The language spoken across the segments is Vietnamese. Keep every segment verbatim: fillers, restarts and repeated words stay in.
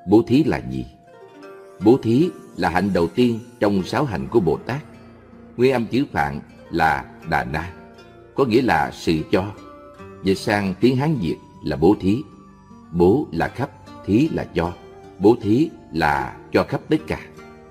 bố thí là gì? Bố thí là hạnh đầu tiên trong sáu hạnh của Bồ Tát. Nguyên âm chữ Phạn là Đà Na, có nghĩa là sự cho. Dịch sang tiếng Hán Việt là bố thí. Bố là khắp, thí là cho. Bố thí là cho khắp tất cả.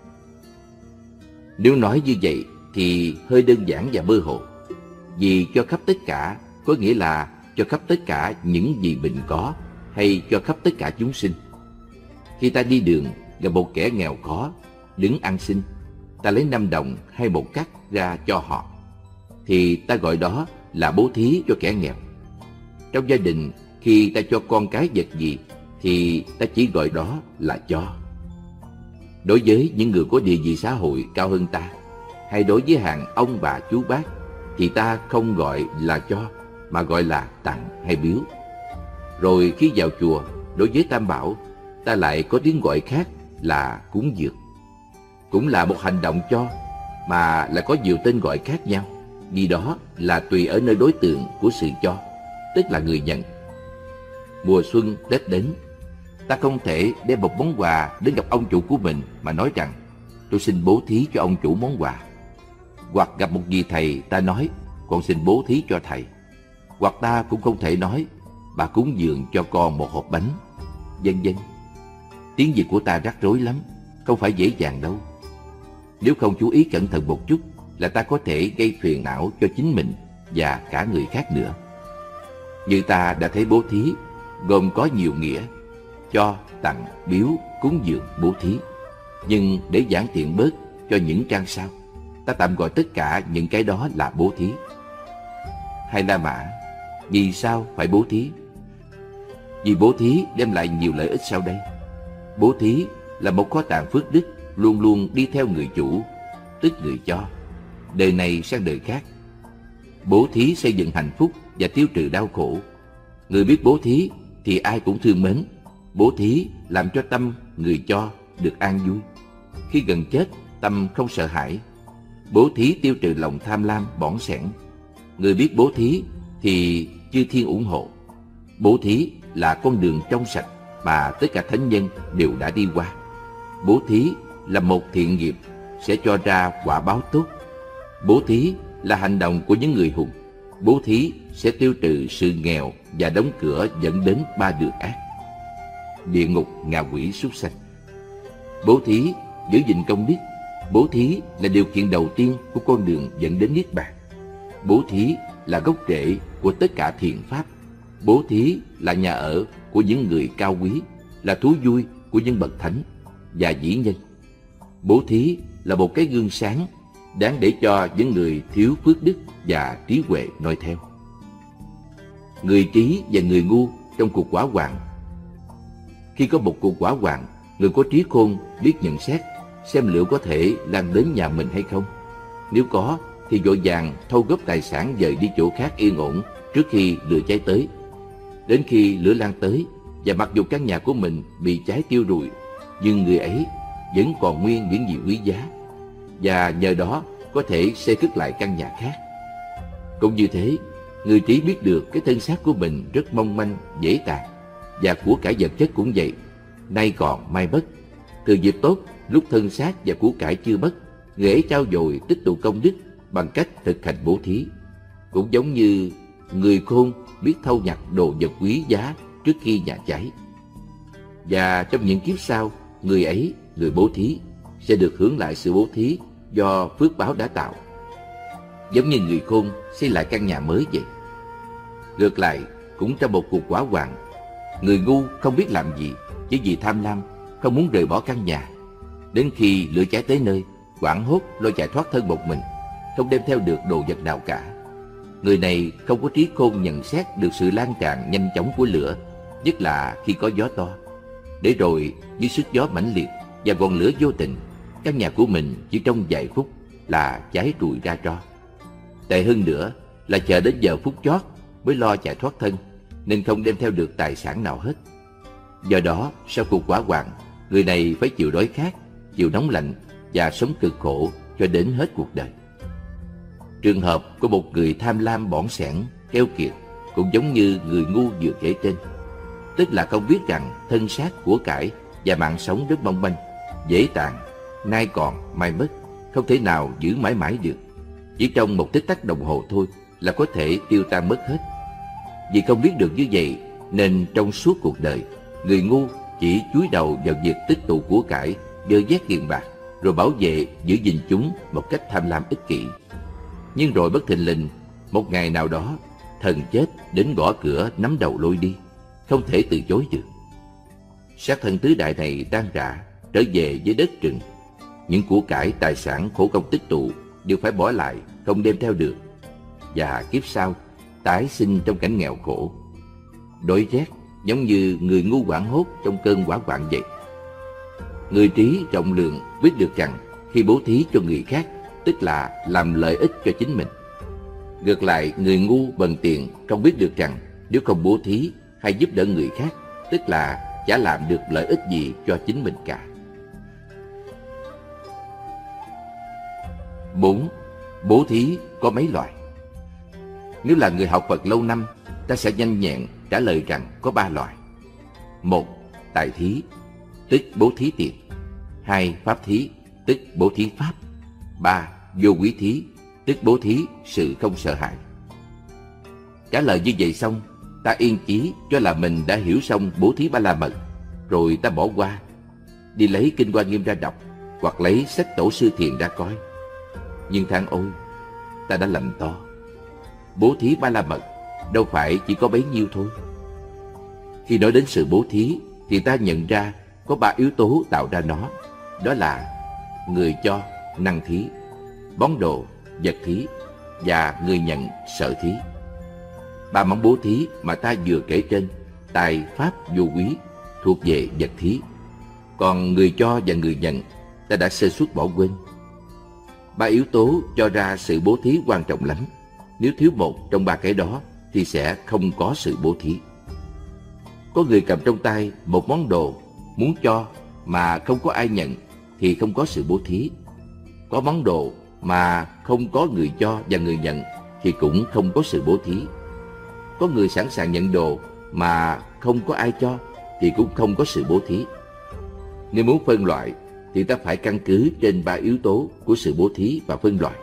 Nếu nói như vậy thì hơi đơn giản và mơ hồ. Vì cho khắp tất cả có nghĩa là cho khắp tất cả những gì mình có, hay cho khắp tất cả chúng sinh. Khi ta đi đường gặp một kẻ nghèo khó đứng ăn xin, ta lấy năm đồng hay một cắc ra cho họ, thì ta gọi đó là bố thí cho kẻ nghèo. Trong gia đình, khi ta cho con cái vật gì thì ta chỉ gọi đó là cho. Đối với những người có địa vị xã hội cao hơn ta, hay đối với hàng ông bà chú bác, thì ta không gọi là cho, mà gọi là tặng hay biếu. Rồi khi vào chùa, đối với Tam Bảo, ta lại có tiếng gọi khác là cúng dường. Cũng là một hành động cho, mà lại có nhiều tên gọi khác nhau, vì đó là tùy ở nơi đối tượng của sự cho, tức là người nhận. Mùa xuân Tết đến, ta không thể đem một món quà đến gặp ông chủ của mình mà nói rằng tôi xin bố thí cho ông chủ món quà. Hoặc gặp một vị thầy, ta nói con xin bố thí cho thầy. Hoặc ta cũng không thể nói bà cúng dường cho con một hộp bánh, vân vân. Tiếng Việt của ta rắc rối lắm, không phải dễ dàng đâu. Nếu không chú ý cẩn thận một chút là ta có thể gây phiền não cho chính mình và cả người khác nữa. Như ta đã thấy bố thí gồm có nhiều nghĩa: cho, tặng, biếu, cúng dường, bố thí. Nhưng để giản tiện bớt cho những trang sau, ta tạm gọi tất cả những cái đó là bố thí. Hay La Mã, vì sao phải bố thí? Vì bố thí đem lại nhiều lợi ích sau đây. Bố thí là một kho tàng phước đức luôn luôn đi theo người chủ, tức người cho, đời này sang đời khác. Bố thí xây dựng hạnh phúc và tiêu trừ đau khổ. Người biết bố thí thì ai cũng thương mến. Bố thí làm cho tâm người cho được an vui. Khi gần chết, tâm không sợ hãi. Bố thí tiêu trừ lòng tham lam, bỏng sẻn. Người biết bố thí thì chư thiên ủng hộ. Bố thí là con đường trong sạch mà tất cả thánh nhân đều đã đi qua. Bố thí là một thiện nghiệp sẽ cho ra quả báo tốt. Bố thí là hành động của những người hùng. Bố thí sẽ tiêu trừ sự nghèo và đóng cửa dẫn đến ba đường ác: địa ngục, ngạ quỷ, súc sanh. Bố thí giữ gìn công đức. Bố thí là điều kiện đầu tiên của con đường dẫn đến niết bàn. Bố thí là gốc rễ của tất cả thiện pháp. Bố thí là nhà ở của những người cao quý, là thú vui của những bậc thánh và vĩ nhân. Bố thí là một cái gương sáng đáng để cho những người thiếu phước đức và trí huệ noi theo. Người trí và người ngu trong cuộc hỏa hoạn. Khi có một cuộc hỏa hoạn, người có trí khôn biết nhận xét xem liệu có thể lan đến nhà mình hay không. Nếu có thì vội vàng thâu góp tài sản dời đi chỗ khác yên ổn trước khi lửa cháy tới. Đến khi lửa lan tới và mặc dù căn nhà của mình bị cháy tiêu rụi, nhưng người ấy vẫn còn nguyên những gì quý giá, và nhờ đó có thể xây cất lại căn nhà khác. Cũng như thế, người trí biết được cái thân xác của mình rất mong manh, dễ tàn, và của cải vật chất cũng vậy, nay còn mai mất. Từ dịp tốt, lúc thân xác và của cải chưa mất, người ấy trao dồi tích tụ công đức bằng cách thực hành bố thí. Cũng giống như người khôn biết thâu nhặt đồ vật quý giá trước khi nhà cháy. Và trong những kiếp sau, người ấy, người bố thí, sẽ được hưởng lại sự bố thí do phước báo đã tạo. Giống như người khôn xây lại căn nhà mới vậy. Ngược lại, cũng trong một cuộc hỏa hoạn, người ngu không biết làm gì, chỉ vì tham lam, không muốn rời bỏ căn nhà. Đến khi lửa cháy tới nơi, hoảng hốt lôi chạy thoát thân một mình, không đem theo được đồ vật nào cả. Người này không có trí khôn nhận xét được sự lan tràn nhanh chóng của lửa, nhất là khi có gió to. Để rồi dưới sức gió mãnh liệt và ngọn lửa vô tình, căn nhà của mình chỉ trong vài phút là cháy rụi ra tro. Tệ hơn nữa là chờ đến giờ phút chót mới lo chạy thoát thân, nên không đem theo được tài sản nào hết. Do đó, sau cuộc hỏa hoạn, người này phải chịu đói khát, chịu nóng lạnh và sống cực khổ cho đến hết cuộc đời. Trường hợp của một người tham lam bỏng sẻn, keo kiệt cũng giống như người ngu vừa kể trên, tức là không biết rằng thân xác của cải và mạng sống rất mong manh, dễ tàn, nay còn mai mất, không thể nào giữ mãi mãi được. Chỉ trong một tích tắc đồng hồ thôi là có thể tiêu tan mất hết. Vì không biết được như vậy nên trong suốt cuộc đời, người ngu chỉ chúi đầu vào việc tích tụ của cải, dơ vét tiền bạc, rồi bảo vệ giữ gìn chúng một cách tham lam ích kỷ. Nhưng rồi bất thình lình, một ngày nào đó, thần chết đến gõ cửa nắm đầu lôi đi, không thể từ chối được. Xác thân tứ đại này tan rã, trở về với đất rừng. Những của cải tài sản khổ công tích tụ đều phải bỏ lại, không đem theo được. Và kiếp sau tái sinh trong cảnh nghèo khổ, đói rét, giống như người ngu hoảng hốt trong cơn hỏa hoạn vậy. Người trí rộng lượng biết được rằng khi bố thí cho người khác, tức là làm lợi ích cho chính mình. Ngược lại, người ngu bần tiện không biết được rằng nếu không bố thí hay giúp đỡ người khác, tức là chả làm được lợi ích gì cho chính mình cả. Bốn. Bố thí có mấy loại? Nếu là người học Phật lâu năm, ta sẽ nhanh nhẹn trả lời rằng có ba loại. Một. Tài thí, tức bố thí tiền. Hai. Pháp thí, tức bố thí pháp. Ba. Vô quý thí, tức bố thí sự không sợ hãi. Trả lời như vậy xong, ta yên chí cho là mình đã hiểu xong bố thí Ba La Mật, rồi ta bỏ qua, đi lấy Kinh Hoa Nghiêm ra đọc, hoặc lấy sách Tổ sư Thiền ra coi. Nhưng than ôi, ta đã lầm to. Bố thí Ba La Mật đâu phải chỉ có bấy nhiêu thôi. Khi nói đến sự bố thí thì ta nhận ra có ba yếu tố tạo ra nó. Đó là người cho, năng thí; bón đồ, vật thí; và người nhận, sở thí. Ba món bố thí mà ta vừa kể trên, tài, pháp, vô quý, thuộc về vật thí. Còn người cho và người nhận, ta đã sơ suất bỏ quên. Ba yếu tố cho ra sự bố thí quan trọng lắm. Nếu thiếu một trong ba cái đó thì sẽ không có sự bố thí. Có người cầm trong tay một món đồ muốn cho mà không có ai nhận thì không có sự bố thí. Có món đồ mà không có người cho và người nhận thì cũng không có sự bố thí. Có người sẵn sàng nhận đồ mà không có ai cho thì cũng không có sự bố thí. Nếu muốn phân loại thì ta phải căn cứ trên ba yếu tố của sự bố thí và phân loại.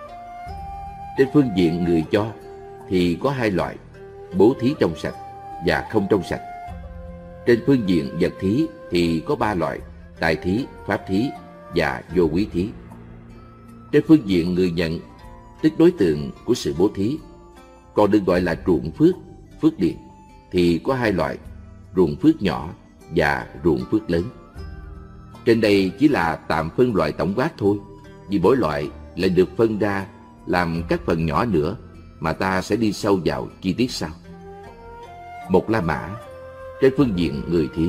Trên phương diện người cho thì có hai loại: bố thí trong sạch và không trong sạch. Trên phương diện vật thí thì có ba loại: tài thí, pháp thí và vô quý thí. Trên phương diện người nhận, tức đối tượng của sự bố thí, còn được gọi là ruộng phước, phước điền, thì có hai loại: ruộng phước nhỏ và ruộng phước lớn. Trên đây chỉ là tạm phân loại tổng quát thôi, vì mỗi loại lại được phân ra làm các phần nhỏ nữa mà ta sẽ đi sâu vào chi tiết sau. Một La Mã. Trên phương diện người thí,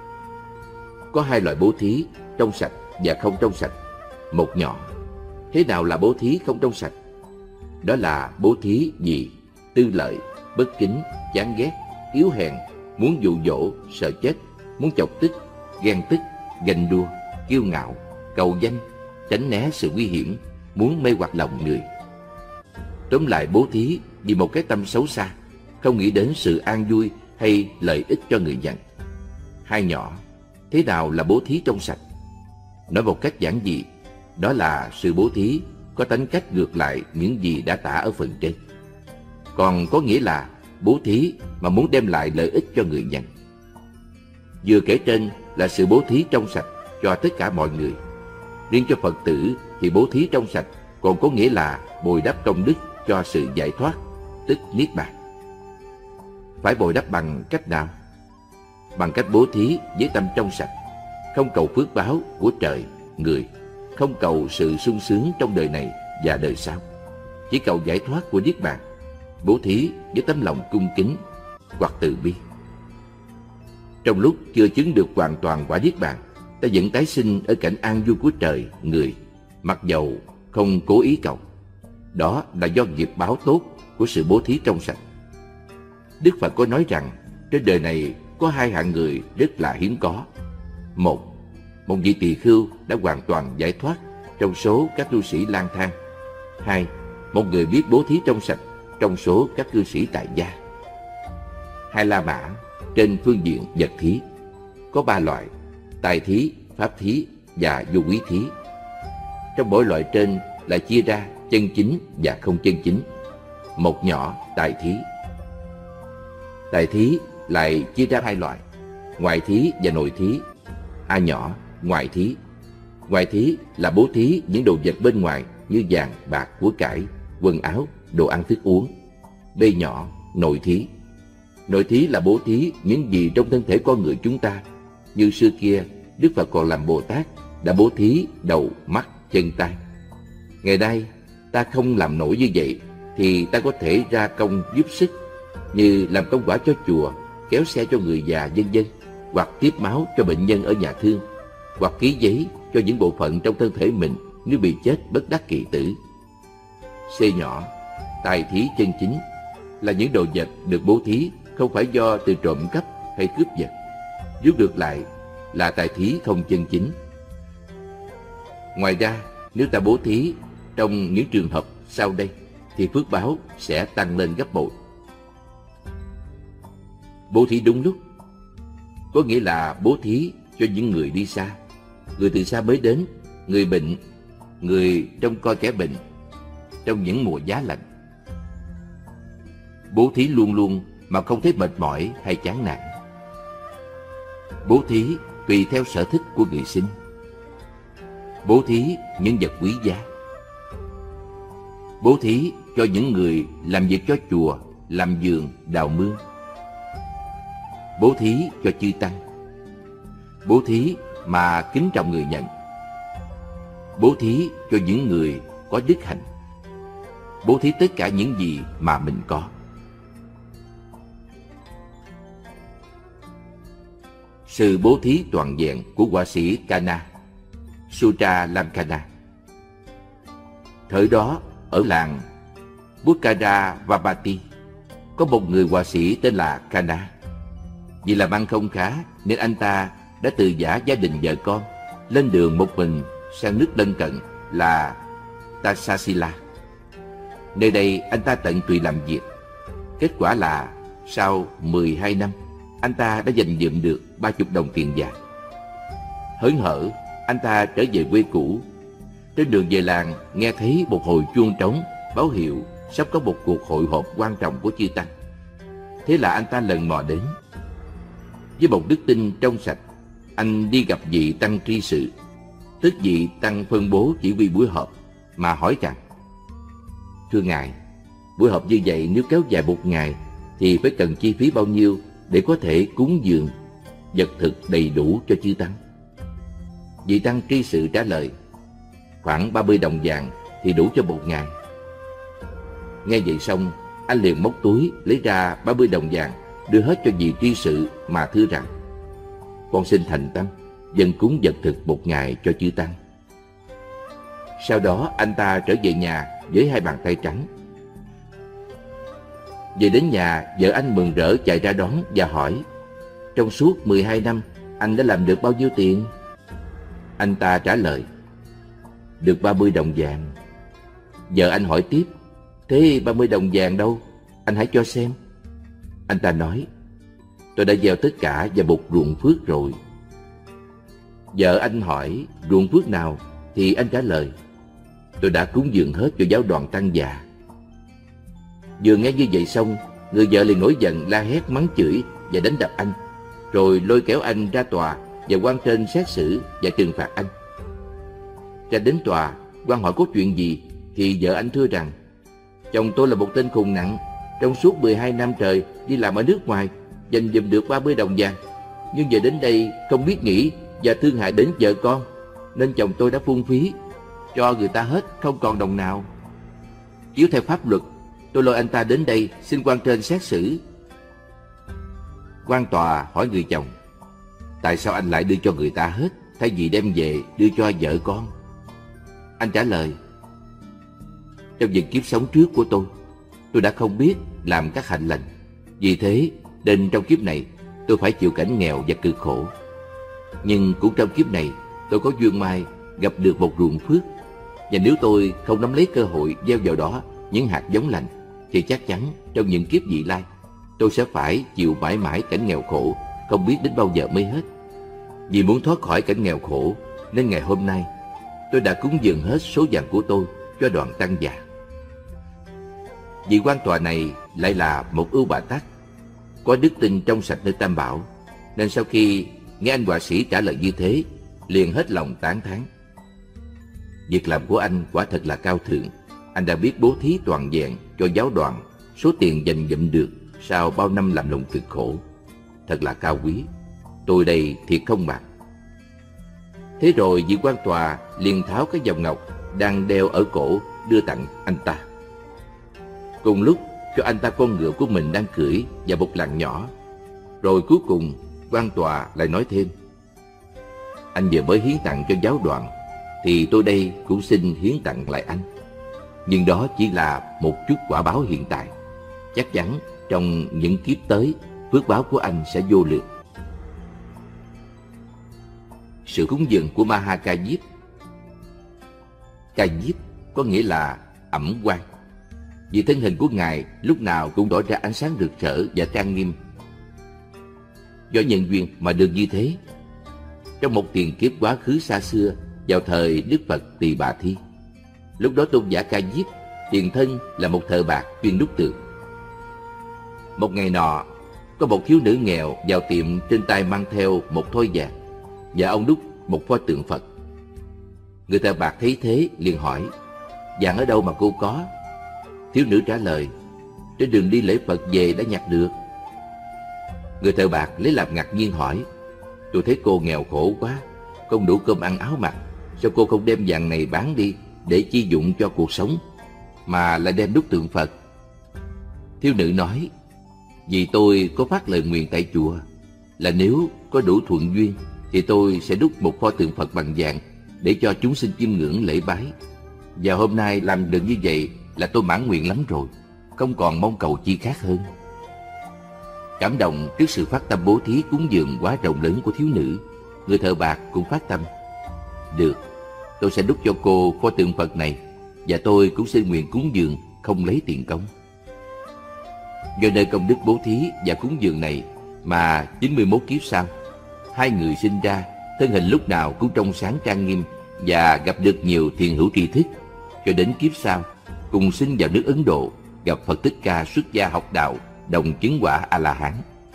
có hai loại bố thí, trong sạch và không trong sạch. Một nhỏ. Thế nào là bố thí không trong sạch? Đó là bố thí vì tư lợi, bất kính, chán ghét, yếu hèn, muốn dụ dỗ, sợ chết, muốn chọc tức, ghen tức, ganh đua, kiêu ngạo, cầu danh, tránh né sự nguy hiểm, muốn mê hoặc lòng người. Tóm lại, bố thí vì một cái tâm xấu xa, không nghĩ đến sự an vui hay lợi ích cho người nhận. Hai nhỏ. Thế nào là bố thí trong sạch? Nói một cách giản dị, đó là sự bố thí có tính cách ngược lại những gì đã tả ở phần trên. Còn có nghĩa là bố thí mà muốn đem lại lợi ích cho người nhận. Vừa kể trên là sự bố thí trong sạch cho tất cả mọi người. Riêng cho Phật tử thì bố thí trong sạch còn có nghĩa là bồi đắp công đức cho sự giải thoát, tức niết bàn. Phải bồi đắp bằng cách nào? Bằng cách bố thí với tâm trong sạch, không cầu phước báo của trời, người, không cầu sự sung sướng trong đời này và đời sau, chỉ cầu giải thoát của niết bàn. Bố thí với tấm lòng cung kính hoặc từ bi. Trong lúc chưa chứng được hoàn toàn quả niết bàn, ta vẫn tái sinh ở cảnh an vui của trời, người, mặc dầu không cố ý cầu. Đó là do nghiệp báo tốt của sự bố thí trong sạch. Đức Phật có nói rằng trên đời này có hai hạng người rất là hiếm có. Một, một vị tỳ khưu đã hoàn toàn giải thoát trong số các cư sĩ lang thang. Hai, một người biết bố thí trong sạch trong số các cư sĩ tại gia. Hai La Mã. Trên phương diện vật thí có ba loại: tài thí, pháp thí và vô quý thí. Trong mỗi loại trên lại chia ra chân chính và không chân chính. Một nhỏ tài thí. Tài thí lại chia ra hai loại, ngoại thí và nội thí. A nhỏ, ngoại thí. Ngoại thí là bố thí những đồ vật bên ngoài như vàng, bạc, của cải, quần áo, đồ ăn thức uống. B nhỏ, nội thí. Nội thí là bố thí những gì trong thân thể con người chúng ta. Như xưa kia, Đức Phật còn làm Bồ Tát, đã bố thí đầu, mắt, chân, tay. Ngày nay, ta không làm nổi như vậy, thì ta có thể ra công giúp sức, như làm công quả cho chùa, kéo xe cho người già, vân vân, hoặc tiếp máu cho bệnh nhân ở nhà thương, hoặc ký giấy cho những bộ phận trong thân thể mình nếu bị chết bất đắc kỳ tử. C nhỏ, tài thí chân chính là những đồ vật được bố thí không phải do từ trộm cắp hay cướp giật. Rút ngược lại là tài thí không chân chính. Ngoài ra, nếu ta bố thí trong những trường hợp sau đây thì phước báo sẽ tăng lên gấp bội. Bố thí đúng lúc có nghĩa là bố thí cho những người đi xa, người từ xa mới đến, người bệnh, người trông coi kẻ bệnh trong những mùa giá lạnh. Bố thí luôn luôn mà không thấy mệt mỏi hay chán nản. Bố thí tùy theo sở thích của người xin. Bố thí những vật quý giá. Bố thí cho những người làm việc cho chùa, làm vườn, đào mương. Bố thí cho chư tăng. Bố thí mà kính trọng người nhận. Bố thí cho những người có đức hạnh. Bố thí tất cả những gì mà mình có. Sự bố thí toàn vẹn của họa sĩ Kanha, Sutra Lamkana. Thời đó, ở làng Bukkara-Vapati, có một người họa sĩ tên là Kanha. Vì làm ăn không khá nên anh ta đã từ giã gia đình vợ con, lên đường một mình sang nước lân cận là Tasasila. Nơi đây anh ta tận tụy làm việc. Kết quả là sau mười hai năm, anh ta đã dành dụm được ba mươi đồng tiền vàng. Hớn hở, anh ta trở về quê cũ. Trên đường về làng, nghe thấy một hồi chuông trống báo hiệu sắp có một cuộc hội họp quan trọng của chư tăng. Thế là anh ta lần mò đến. Với một đức tin trong sạch, anh đi gặp vị tăng tri sự, tức vị tăng phân bố chỉ huy buổi họp, mà hỏi rằng: Thưa ngài, buổi họp như vậy nếu kéo dài một ngày thì phải cần chi phí bao nhiêu để có thể cúng dường vật thực đầy đủ cho chư tăng? Vị tăng tri sự trả lời: Khoảng ba mươi đồng vàng thì đủ cho một ngày. Nghe vậy xong, anh liền móc túi lấy ra ba mươi đồng vàng, đưa hết cho vị tri sự mà thưa rằng: Con xin thành tâm dâng cúng vật thực một ngày cho chư tăng. Sau đó anh ta trở về nhà với hai bàn tay trắng. Về đến nhà, vợ anh mừng rỡ chạy ra đón và hỏi: Trong suốt mười hai năm, anh đã làm được bao nhiêu tiền? Anh ta trả lời: Được ba mươi đồng vàng. Vợ anh hỏi tiếp: Thế ba mươi đồng vàng đâu? Anh hãy cho xem. Anh ta nói: Tôi đã gieo tất cả vào một ruộng phước rồi. Vợ anh hỏi: Ruộng phước nào? Thì anh trả lời: Tôi đã cúng dường hết cho giáo đoàn tăng già. Vừa nghe như vậy xong, người vợ liền nổi giận la hét mắng chửi và đánh đập anh, rồi lôi kéo anh ra tòa và quan trên xét xử và trừng phạt anh. Ra đến tòa, quan hỏi có chuyện gì thì vợ anh thưa rằng: Chồng tôi là một tên khùng nặng, trong suốt mười hai năm trời đi làm ở nước ngoài, dành dụm được ba mươi đồng vàng, nhưng giờ đến đây không biết nghĩ và thương hại đến vợ con, nên chồng tôi đã phung phí, cho người ta hết không còn đồng nào. Chiếu theo pháp luật, tôi lôi anh ta đến đây xin quan trên xét xử. Quan tòa hỏi người chồng: Tại sao anh lại đưa cho người ta hết, thay vì đem về đưa cho vợ con? Anh trả lời: Trong những kiếp sống trước của tôi, tôi đã không biết làm các hạnh lành. Vì thế nên trong kiếp này tôi phải chịu cảnh nghèo và cực khổ. Nhưng cũng trong kiếp này tôi có duyên may gặp được một ruộng phước, và nếu tôi không nắm lấy cơ hội gieo vào đó những hạt giống lành thì chắc chắn trong những kiếp vị lai tôi sẽ phải chịu mãi mãi cảnh nghèo khổ, không biết đến bao giờ mới hết. Vì muốn thoát khỏi cảnh nghèo khổ, nên ngày hôm nay tôi đã cúng dường hết số vàng của tôi cho đoàn tăng già. Vị quan tòa này lại là một ưu Bà Tát, có đức tin trong sạch nơi Tam Bảo, nên sau khi nghe anh họa sĩ trả lời như thế, liền hết lòng tán thán. Việc làm của anh quả thật là cao thượng. Anh đã biết bố thí toàn vẹn cho giáo đoàn số tiền dành dụm được sau bao năm làm lụng cực khổ. Thật là cao quý. Tôi đây thiệt không bạc. Thế rồi vị quan tòa liền tháo cái vòng ngọc đang đeo ở cổ đưa tặng anh ta. Cùng lúc cho anh ta con ngựa của mình đang cưỡi và một làng nhỏ. Rồi cuối cùng quan tòa lại nói thêm: anh vừa mới hiến tặng cho giáo đoàn, thì tôi đây cũng xin hiến tặng lại anh. Nhưng đó chỉ là một chút quả báo hiện tại. Chắc chắn trong những kiếp tới, phước báo của anh sẽ vô lượng. Sự cúng dường của Maha Ca Diếp. Ca Diếp có nghĩa là ẩm quang, vì thân hình của Ngài lúc nào cũng tỏ ra ánh sáng rực rỡ và trang nghiêm. Do nhân duyên mà được như thế. Trong một tiền kiếp quá khứ xa xưa, vào thời Đức Phật Tỳ Bà Thi, lúc đó tôn giả Ca Diếp tiền thân là một thợ bạc chuyên đúc tượng. Một ngày nọ, có một thiếu nữ nghèo vào tiệm trên tay mang theo một thoi vàng, và ông đúc một pho tượng Phật. Người thợ bạc thấy thế liền hỏi: vàng ở đâu mà cô có? Thiếu nữ trả lời: trên đường đi lễ Phật về đã nhặt được. Người thợ bạc lấy làm ngạc nhiên hỏi: tôi thấy cô nghèo khổ quá, không đủ cơm ăn áo mặc, sao cô không đem vàng này bán đi để chi dụng cho cuộc sống, mà lại đem đúc tượng Phật? Thiếu nữ nói: vì tôi có phát lời nguyện tại chùa là nếu có đủ thuận duyên thì tôi sẽ đúc một pho tượng Phật bằng vàng để cho chúng sinh chiêm ngưỡng lễ bái. Và hôm nay làm được như vậy là tôi mãn nguyện lắm rồi, không còn mong cầu chi khác hơn. Cảm động trước sự phát tâm bố thí cúng dường quá rộng lớn của thiếu nữ, người thợ bạc cũng phát tâm: được, tôi sẽ đúc cho cô pho tượng Phật này, và tôi cũng xin nguyện cúng dường không lấy tiền công. Do nơi công đức bố thí và cúng dường này mà chín mươi mốt kiếp sau, hai người sinh ra, thân hình lúc nào cũng trong sáng trang nghiêm và gặp được nhiều thiền hữu tri thức, cho đến kiếp sau cùng sinh vào nước Ấn Độ, gặp Phật Thích Ca xuất gia học đạo, đồng chứng quả A-la-hán.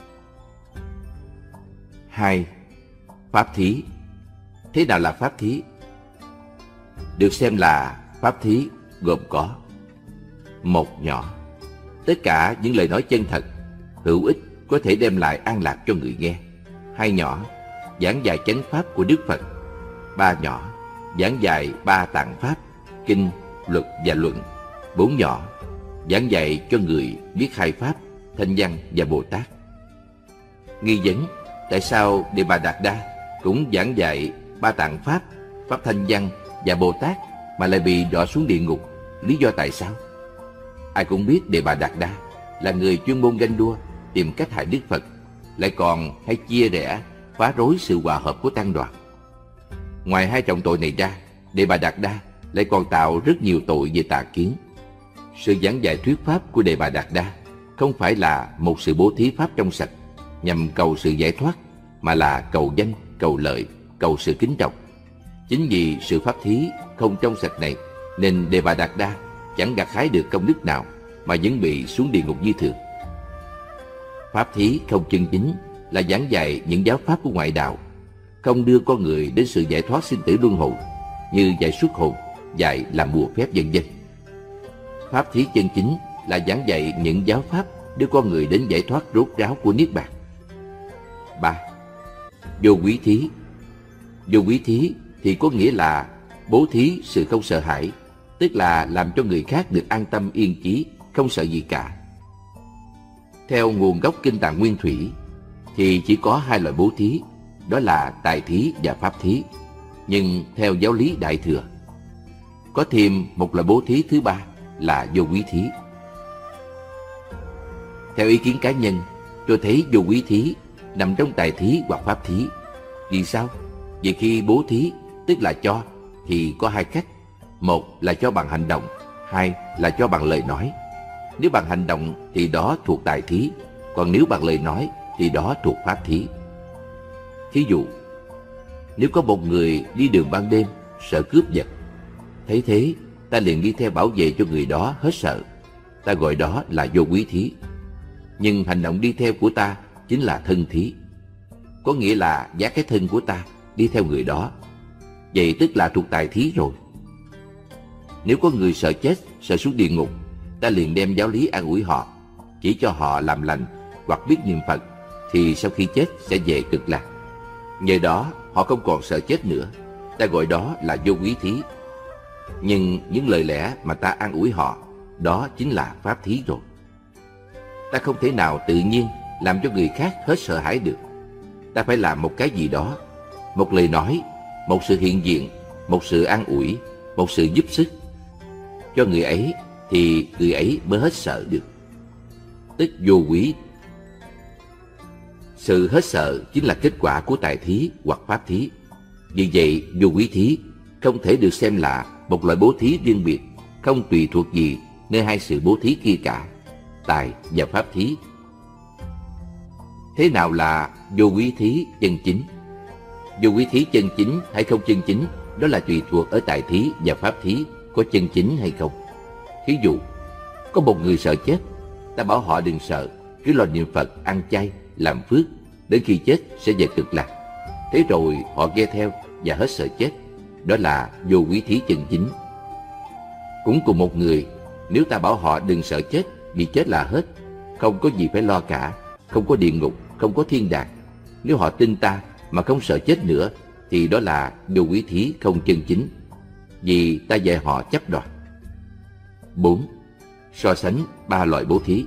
Hai. Pháp thí. Thế nào là pháp thí? Được xem là pháp thí gồm có: một, nhỏ, tất cả những lời nói chân thật, hữu ích, có thể đem lại an lạc cho người nghe. Hai, nhỏ, giảng dạy chánh pháp của Đức Phật. Ba, nhỏ, giảng dạy ba tạng pháp, kinh, luật và luận. Bốn, nhỏ, giảng dạy cho người biết hai pháp, Thanh Văn và Bồ Tát. Nghi vấn: tại sao Đề Bà Đạt Đa cũng giảng dạy ba tạng pháp, pháp Thanh Văn và Bồ Tát mà lại bị đọa xuống địa ngục? Lý do tại sao? Ai cũng biết Đề Bà Đạt Đa là người chuyên môn ganh đua, tìm cách hại Đức Phật, lại còn hay chia rẽ, phá rối sự hòa hợp của tăng đoàn. Ngoài hai trọng tội này ra, Đề Bà Đạt Đa lại còn tạo rất nhiều tội về tà kiến. Sự giảng dạy thuyết pháp của Đề Bà Đạt Đa không phải là một sự bố thí pháp trong sạch nhằm cầu sự giải thoát, mà là cầu danh, cầu lợi, cầu sự kính trọng. Chính vì sự pháp thí không trong sạch này, nên Đề Bà Đạt Đa chẳng gặt hái được công đức nào, mà vẫn bị xuống địa ngục như thường. Pháp thí không chân chính là giảng dạy những giáo pháp của ngoại đạo, không đưa con người đến sự giải thoát sinh tử luân hồi, như dạy xuất hồn, dạy làm bùa phép vân vân. Pháp thí chân chính là giảng dạy những giáo pháp đưa con người đến giải thoát rốt ráo của niết bàn. Ba. Vô quý thí. Vô quý thí thì có nghĩa là bố thí sự không sợ hãi, tức là làm cho người khác được an tâm yên chí, không sợ gì cả. Theo nguồn gốc Kinh Tạng Nguyên Thủy thì chỉ có hai loại bố thí, đó là tài thí và pháp thí. Nhưng theo giáo lý Đại Thừa, có thêm một loại bố thí thứ ba là vô quý thí. Theo ý kiến cá nhân, tôi thấy vô quý thí nằm trong tài thí hoặc pháp thí. Vì sao? Vì khi bố thí, tức là cho, thì có hai cách. Một là cho bằng hành động, hai là cho bằng lời nói. Nếu bằng hành động thì đó thuộc tài thí, còn nếu bằng lời nói thì đó thuộc pháp thí. Thí dụ, Nếu có một người đi đường ban đêm sợ cướp giật, thấy thế ta liền đi theo bảo vệ cho người đó hết sợ, ta gọi đó là vô quý thí. Nhưng hành động đi theo của ta chính là thân thí, có nghĩa là giá cái thân của ta đi theo người đó. Vậy tức là thuộc tài thí rồi. Nếu có người sợ chết, sợ xuống địa ngục, ta liền đem giáo lý an ủi họ, chỉ cho họ làm lành hoặc biết niệm Phật, thì sau khi chết sẽ về cực lạc. Nhờ đó họ không còn sợ chết nữa, ta gọi đó là vô quý thí. Nhưng những lời lẽ mà ta an ủi họ, đó chính là pháp thí rồi. Ta không thể nào tự nhiên làm cho người khác hết sợ hãi được. Ta phải làm một cái gì đó, một lời nói, một sự hiện diện, một sự an ủi, một sự giúp sức cho người ấy, thì người ấy mới hết sợ được, tức vô quý. Sự hết sợ chính là kết quả của tài thí hoặc pháp thí. Vì vậy vô quý thí không thể được xem là một loại bố thí riêng biệt, không tùy thuộc gì nơi hai sự bố thí kia cả, tài và pháp thí. Thế nào là vô quý thí chân chính? Vô quý thí chân chính hay không chân chính, đó là tùy thuộc ở tài thí và pháp thí có chân chính hay không. Thí dụ, có một người sợ chết, ta bảo họ đừng sợ, cứ lo niệm Phật, ăn chay, làm phước, đến khi chết sẽ về cực lạc. Thế rồi họ nghe theo và hết sợ chết, đó là vô quý thí chân chính. Cũng cùng một người, nếu ta bảo họ đừng sợ chết, vì chết là hết, không có gì phải lo cả, không có địa ngục, không có thiên đàng, nếu họ tin ta mà không sợ chết nữa, thì đó là vô quý thí không chân chính, vì ta dạy họ chấp đoạt. Bốn. So sánh ba loại bố thí.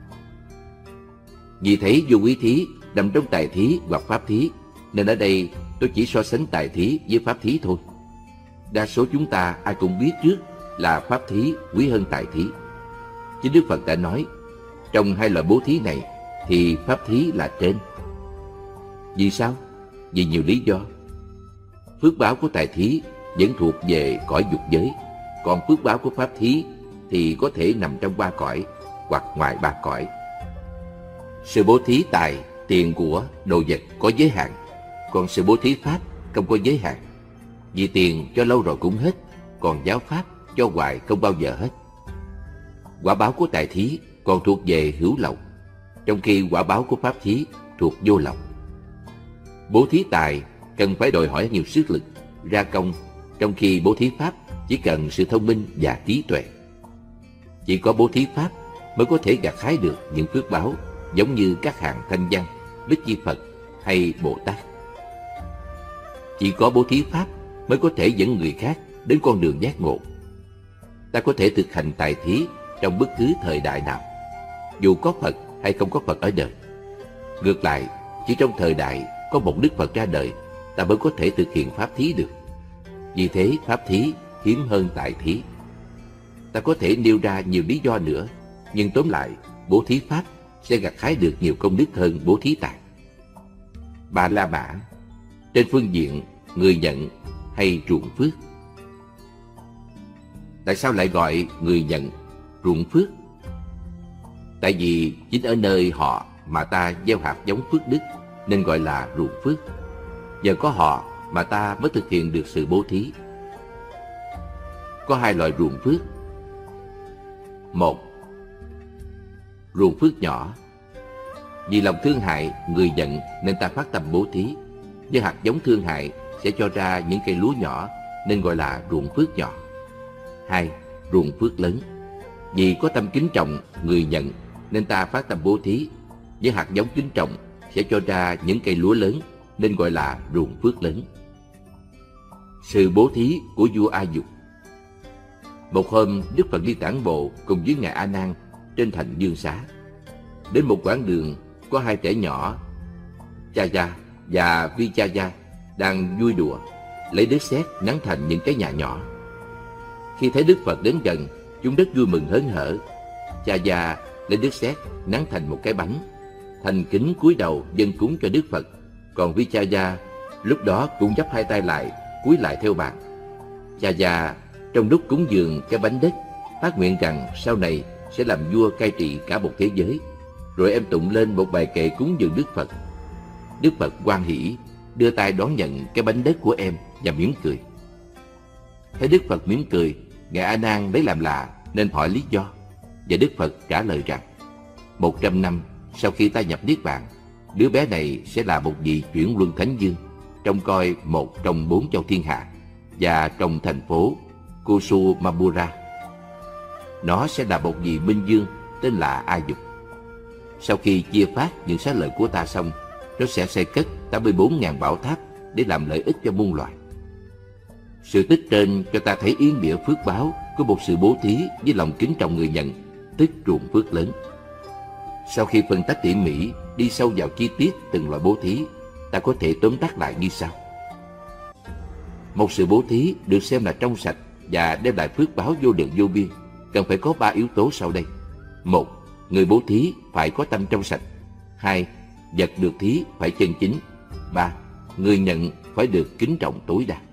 Vì thấy vô quý thí nằm trong tài thí hoặc pháp thí, nên ở đây tôi chỉ so sánh tài thí với pháp thí thôi. Đa số chúng ta ai cũng biết trước là pháp thí quý hơn tài thí. Chính Đức Phật đã nói, trong hai loại bố thí này thì pháp thí là trên. Vì sao? Vì nhiều lý do. Phước báo của tài thí vẫn thuộc về cõi dục giới, còn phước báo của pháp thí thì có thể nằm trong ba cõi hoặc ngoài ba cõi. Sự bố thí tài, tiền của, đồ vật có giới hạn, còn sự bố thí pháp không có giới hạn. Vì tiền cho lâu rồi cũng hết, còn giáo pháp cho hoài không bao giờ hết. Quả báo của tài thí còn thuộc về hữu lậu, trong khi quả báo của pháp thí thuộc vô lậu. Bố thí tài cần phải đòi hỏi nhiều sức lực, ra công, trong khi bố thí pháp chỉ cần sự thông minh và trí tuệ. Chỉ có bố thí pháp mới có thể gặt hái được những phước báo giống như các hàng thanh văn, Bích Chi Phật hay Bồ Tát. Chỉ có bố thí pháp mới có thể dẫn người khác đến con đường giác ngộ. Ta có thể thực hành tài thí trong bất cứ thời đại nào, dù có Phật hay không có Phật ở đời. Ngược lại, chỉ trong thời đại có một Đức Phật ra đời, ta mới có thể thực hiện pháp thí được. Vì thế pháp thí hiếm hơn tài thí. Ta có thể nêu ra nhiều lý do nữa, nhưng tóm lại, bố thí pháp sẽ gặt hái được nhiều công đức hơn bố thí tài. Bà La Mã, trên phương diện người nhận hay ruộng phước. Tại sao lại gọi người nhận ruộng phước? Tại vì chính ở nơi họ mà ta gieo hạt giống phước đức, nên gọi là ruộng phước. Nhờ có họ mà ta mới thực hiện được sự bố thí. Có hai loại ruộng phước. Một, ruộng phước nhỏ. Vì lòng thương hại người nhận nên ta phát tâm bố thí. Với hạt giống thương hại sẽ cho ra những cây lúa nhỏ, nên gọi là ruộng phước nhỏ. Hai, ruộng phước lớn. Vì có tâm kính trọng người nhận nên ta phát tâm bố thí. Với hạt giống kính trọng sẽ cho ra những cây lúa lớn, nên gọi là ruộng phước lớn. Sự bố thí của vua A Dục. Một hôm, Đức Phật đi tản bộ cùng với ngài A Nan trên thành Dương Xá. Đến một quãng đường có hai trẻ nhỏ, Chaya và Vichaya, đang vui đùa, lấy đất sét nắn thành những cái nhà nhỏ. Khi thấy Đức Phật đến gần, chúng rất vui mừng hớn hở. Chaya lấy đất sét nắn thành một cái bánh, thành kính cúi đầu dâng cúng cho Đức Phật. Còn Vichaya lúc đó cũng chắp hai tay lại, cúi lại theo bàn. Chaya trong lúc cúng dường cái bánh đất, phát nguyện rằng sau này sẽ làm vua cai trị cả một thế giới. Rồi em tụng lên một bài kệ cúng dường Đức Phật. Đức Phật hoan hỷ, đưa tay đón nhận cái bánh đất của em và mỉm cười. Thấy Đức Phật mỉm cười, Ngài A Nan lấy làm lạ nên hỏi lý do, và Đức Phật trả lời rằng: một trăm năm sau khi ta nhập niết bàn, đứa bé này sẽ là một vị chuyển luân thánh dương, trông coi một trong bốn châu thiên hạ, và trong thành phố Kusumabura. Nó sẽ là một vị minh dương tên là A Dục. Sau khi chia phát những xá lợi của ta xong, nó sẽ xây cất tám mươi bốn nghìn bảo tháp để làm lợi ích cho muôn loài. Sự tích trên cho ta thấy ý nghĩa phước báo của một sự bố thí với lòng kính trọng người nhận, tức ruộng phước lớn. Sau khi phân tích tỉ mỉ, đi sâu vào chi tiết từng loại bố thí, ta có thể tóm tắt lại như sau. Một sự bố thí được xem là trong sạch và đem lại phước báo vô lượng vô biên cần phải có ba yếu tố sau đây. Một, người bố thí phải có tâm trong sạch. Hai, vật được thí phải chân chính. Ba, người nhận phải được kính trọng tối đa.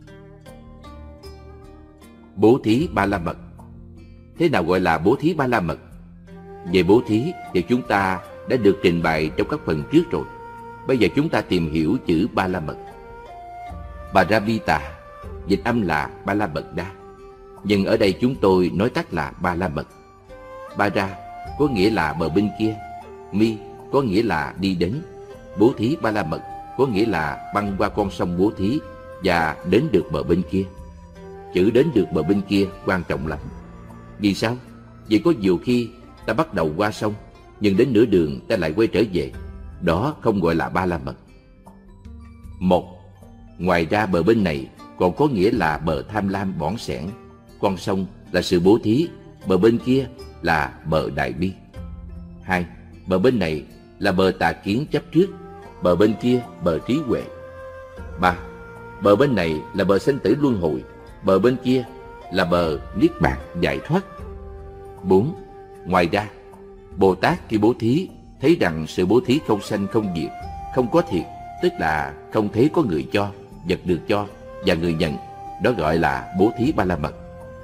Bố thí ba la mật. Thế nào gọi là bố thí ba la mật? Về bố thí thì chúng ta đã được trình bày trong các phần trước rồi. Bây giờ chúng ta tìm hiểu chữ ba la mật. Paramita dịch âm là ba la mật đa, nhưng ở đây chúng tôi nói tắt là ba la mật. Para có nghĩa là bờ bên kia, mi có nghĩa là đi đến. Bố thí ba la mật có nghĩa là băng qua con sông bố thí và đến được bờ bên kia. Chữ đến được bờ bên kia quan trọng lắm. Vì sao? Vì có nhiều khi ta bắt đầu qua sông, nhưng đến nửa đường ta lại quay trở về. Đó không gọi là ba la mật. Một, ngoài ra bờ bên này còn có nghĩa là bờ tham lam bỏn sẻn. Con sông là sự bố thí, bờ bên kia là bờ đại bi. Hai, bờ bên này là bờ tà kiến chấp trước, bờ bên kia bờ trí huệ. Ba, bờ bên này là bờ sanh tử luân hồi, bờ bên kia là bờ niết bàn giải thoát. Bốn, ngoài ra, Bồ Tát khi bố thí thấy rằng sự bố thí không sanh không diệt, không có thiệt, tức là không thấy có người cho, vật được cho và người nhận. Đó gọi là bố thí ba la mật.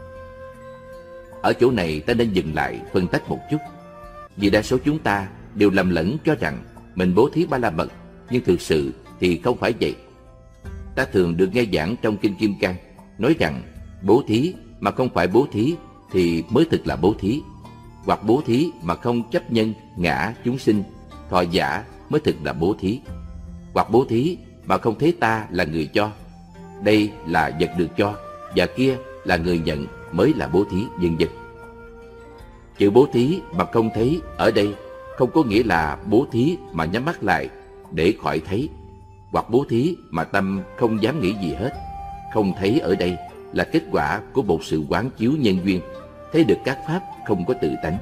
Ở chỗ này ta nên dừng lại phân tách một chút, vì đa số chúng ta đều lầm lẫn cho rằng mình bố thí ba la mật, nhưng thực sự thì không phải vậy. Ta thường được nghe giảng trong Kinh Kim Cang nói rằng bố thí mà không phải bố thí thì mới thực là bố thí, hoặc bố thí mà không chấp nhân ngã chúng sinh, thọ giả mới thực là bố thí, hoặc bố thí mà không thấy ta là người cho, đây là vật được cho, và kia là người nhận mới là bố thí, vân vân. Chữ bố thí mà không thấy ở đây không có nghĩa là bố thí mà nhắm mắt lại để khỏi thấy, hoặc bố thí mà tâm không dám nghĩ gì hết. Không thấy ở đây là kết quả của một sự quán chiếu nhân duyên, thấy được các pháp không có tự tánh.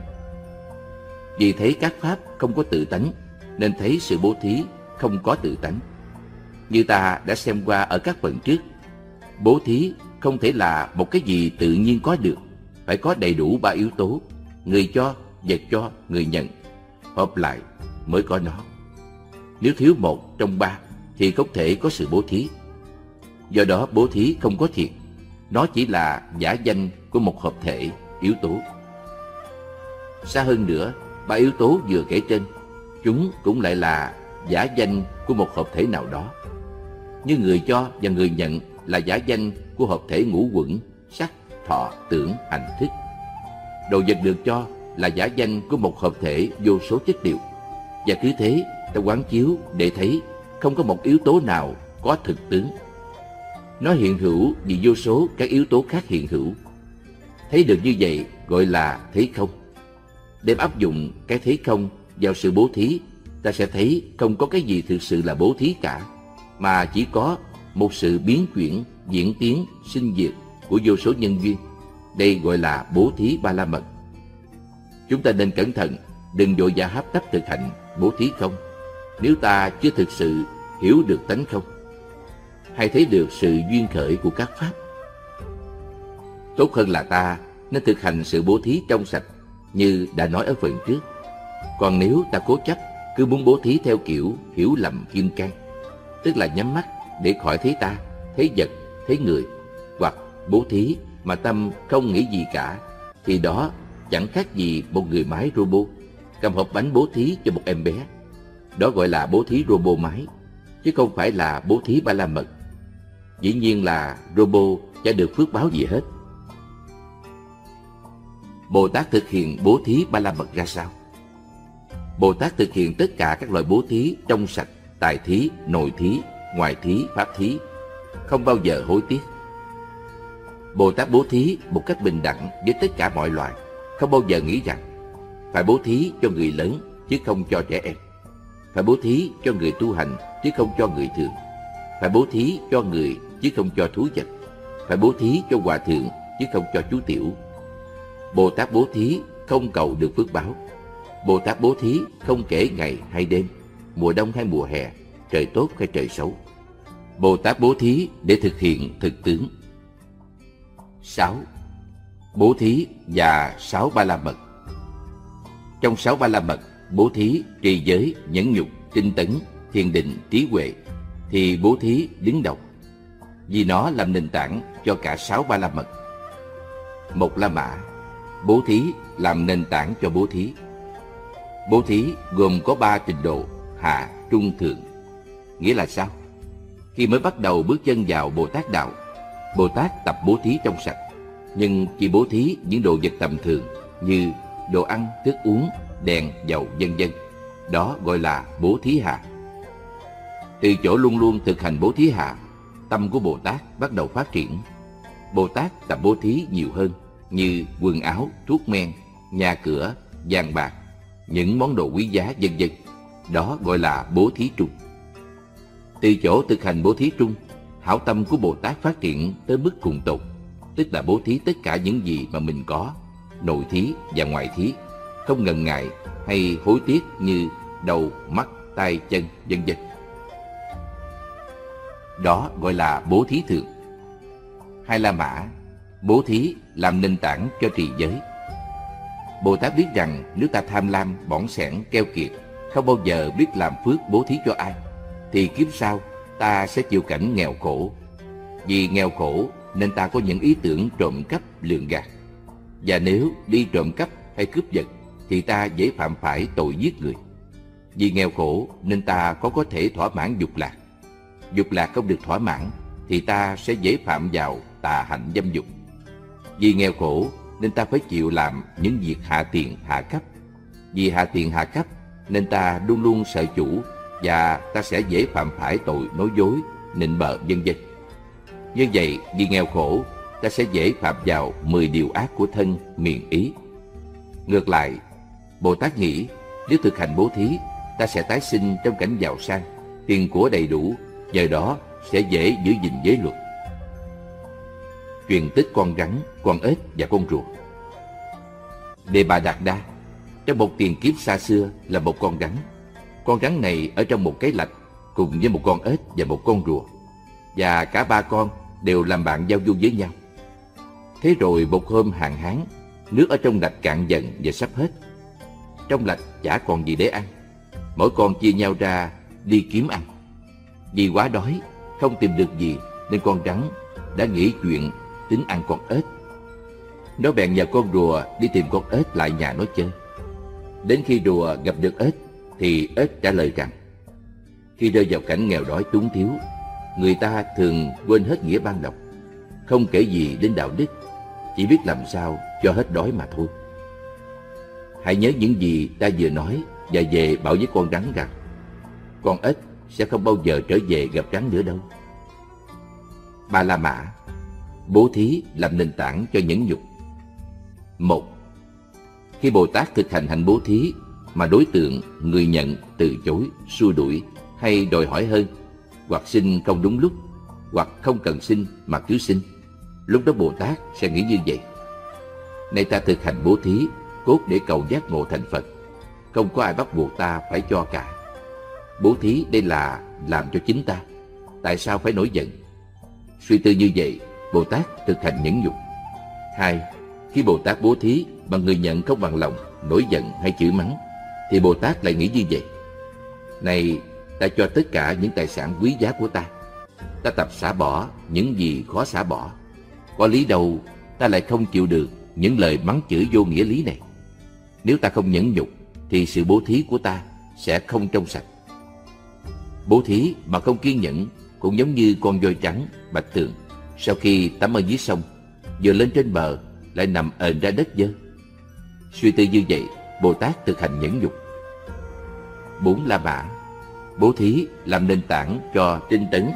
Vì thấy các pháp không có tự tánh nên thấy sự bố thí không có tự tánh. Như ta đã xem qua ở các phần trước, bố thí không thể là một cái gì tự nhiên có được, phải có đầy đủ ba yếu tố: người cho, vật cho, người nhận, hợp lại mới có nó. Nếu thiếu một trong ba thì không thể có sự bố thí. Do đó bố thí không có thiệt, nó chỉ là giả danh của một hợp thể yếu tố. Xa hơn nữa, ba yếu tố vừa kể trên, chúng cũng lại là giả danh của một hợp thể nào đó. Như người cho và người nhận là giả danh của hợp thể ngũ uẩn, sắc, thọ, tưởng, hành, thức. Đồ vật được cho là giả danh của một hợp thể vô số chất liệu. Và cứ thế, ta quán chiếu để thấy không có một yếu tố nào có thực tướng. Nó hiện hữu vì vô số các yếu tố khác hiện hữu. Thấy được như vậy gọi là thấy không. Đem áp dụng cái thấy không vào sự bố thí, ta sẽ thấy không có cái gì thực sự là bố thí cả, mà chỉ có một sự biến chuyển, diễn tiến, sinh diệt của vô số nhân duyên. Đây gọi là bố thí ba la mật. Chúng ta nên cẩn thận, đừng vội vã hấp tấp thực hành bố thí không, nếu ta chưa thực sự hiểu được tánh không, hay thấy được sự duyên khởi của các pháp. Tốt hơn là ta nên thực hành sự bố thí trong sạch như đã nói ở phần trước. Còn nếu ta cố chấp cứ muốn bố thí theo kiểu hiểu lầm kim cang, tức là nhắm mắt để khỏi thấy ta, thấy vật, thấy người, hoặc bố thí mà tâm không nghĩ gì cả, thì đó chẳng khác gì một người máy robot cầm hộp bánh bố thí cho một em bé. Đó gọi là bố thí robot máy, chứ không phải là bố thí ba la mật. Dĩ nhiên là robot chả được phước báo gì hết. Bồ Tát thực hiện bố thí ba la mật ra sao? Bồ Tát thực hiện tất cả các loại bố thí trong sạch, tài thí, nội thí, ngoại thí, pháp thí, không bao giờ hối tiếc. Bồ Tát bố thí một cách bình đẳng với tất cả mọi loài, không bao giờ nghĩ rằng phải bố thí cho người lớn chứ không cho trẻ em, phải bố thí cho người tu hành chứ không cho người thường, phải bố thí cho người chứ không cho thú vật, phải bố thí cho hòa thượng chứ không cho chú tiểu. Bồ Tát bố thí không cầu được phước báo. Bồ Tát bố thí không kể ngày hay đêm, mùa đông hay mùa hè, trời tốt hay trời xấu. Bồ Tát bố thí để thực hiện thực tướng. Sáu. Bố thí và sáu ba la mật. Trong sáu ba la mật, bố thí, trì giới, nhẫn nhục, tinh tấn, thiền định, trí huệ, thì bố thí đứng đầu, vì nó làm nền tảng cho cả sáu ba la mật. Một la mã, bố thí làm nền tảng cho bố thí. Bố thí gồm có ba trình độ: hạ, trung, thượng. Nghĩa là sao? Khi mới bắt đầu bước chân vào Bồ Tát đạo, Bồ Tát tập bố thí trong sạch, nhưng chỉ bố thí những đồ vật tầm thường như đồ ăn, thức uống, đèn, dầu, vân vân. Đó gọi là bố thí hạ. Từ chỗ luôn luôn thực hành bố thí hạ, tâm của Bồ Tát bắt đầu phát triển. Bồ Tát tập bố thí nhiều hơn, như quần áo, thuốc men, nhà cửa, vàng bạc, những món đồ quý giá, vân vân. Đó gọi là bố thí trung. Từ chỗ thực hành bố thí trung, hảo tâm của Bồ Tát phát triển tới mức cùng tột, tức là bố thí tất cả những gì mà mình có, nội thí và ngoại thí, không ngần ngại hay hối tiếc như đầu, mắt, tay, chân, vân vân. Đó gọi là bố thí thượng. Hai la mã, bố thí làm nền tảng cho trì giới. Bồ Tát biết rằng nếu ta tham lam, bỏng sẻn, keo kiệt, không bao giờ biết làm phước bố thí cho ai, thì kiếp sau ta sẽ chịu cảnh nghèo khổ. Vì nghèo khổ nên ta có những ý tưởng trộm cắp, lường gạt. Và nếu đi trộm cắp hay cướp giật thì ta dễ phạm phải tội giết người. Vì nghèo khổ nên ta có có thể thỏa mãn dục lạc. Dục lạc không được thỏa mãn thì ta sẽ dễ phạm vào tà hạnh dâm dục. Vì nghèo khổ nên ta phải chịu làm những việc hạ tiền hạ cấp. Vì hạ tiền hạ cấp nên ta luôn luôn sợ chủ, và ta sẽ dễ phạm phải tội nói dối, nịnh bợ, vân vân. Như vậy, vì nghèo khổ, ta sẽ dễ phạm vào mười điều ác của thân, miệng, ý. Ngược lại, Bồ Tát nghĩ nếu thực hành bố thí, ta sẽ tái sinh trong cảnh giàu sang, tiền của đầy đủ, nhờ đó sẽ dễ giữ gìn giới luật. Truyền tích con rắn, con ếch và con rùa. Đề Bà Đạt Đa, trong một tiền kiếp xa xưa là một con rắn. Con rắn này ở trong một cái lạch cùng với một con ếch và một con rùa, và cả ba con đều làm bạn giao du với nhau. Thế rồi một hôm hạn hán, nước ở trong lạch cạn dần và sắp hết. Trong lạch chả còn gì để ăn, mỗi con chia nhau ra đi kiếm ăn. Vì quá đói, không tìm được gì nên con rắn đã nghĩ chuyện tính ăn con ếch. Nó bèn nhờ con rùa đi tìm con ếch lại nhà nó chơi. Đến khi rùa gặp được ếch thì ếch trả lời rằng khi rơi vào cảnh nghèo đói túng thiếu, người ta thường quên hết nghĩa ban đầu, không kể gì đến đạo đức, chỉ biết làm sao cho hết đói mà thôi. Hãy nhớ những gì ta vừa nói và về bảo với con rắn rằng con ếch sẽ không bao giờ trở về gặp rắn nữa đâu. Ba la mã, bố thí làm nền tảng cho nhẫn nhục. Một, khi Bồ Tát thực hành hạnh bố thí mà đối tượng người nhận từ chối, xua đuổi hay đòi hỏi hơn, hoặc xin không đúng lúc, hoặc không cần xin mà cứ xin, lúc đó Bồ Tát sẽ nghĩ như vậy: nay ta thực hành bố thí cốt để cầu giác ngộ thành Phật, không có ai bắt buộc ta phải cho cả. Bố thí đây là làm cho chính ta, tại sao phải nổi giận? Suy tư như vậy, Bồ Tát thực hành nhẫn nhục. Hai, khi Bồ Tát bố thí mà người nhận không bằng lòng, nổi giận hay chửi mắng, thì Bồ Tát lại nghĩ như vậy: này, ta cho tất cả những tài sản quý giá của ta, ta tập xả bỏ những gì khó xả bỏ. Có lý đâu ta lại không chịu được những lời mắng chửi vô nghĩa lý này. Nếu ta không nhẫn nhục thì sự bố thí của ta sẽ không trong sạch. Bố thí mà không kiên nhẫn cũng giống như con voi trắng, bạch tuộc sau khi tắm ở dưới sông, vừa lên trên bờ lại nằm ền ra đất dơ. Suy tư như vậy, Bồ Tát thực hành nhẫn nhục. Bốn La Mã. Bố thí làm nền tảng cho tinh tấn.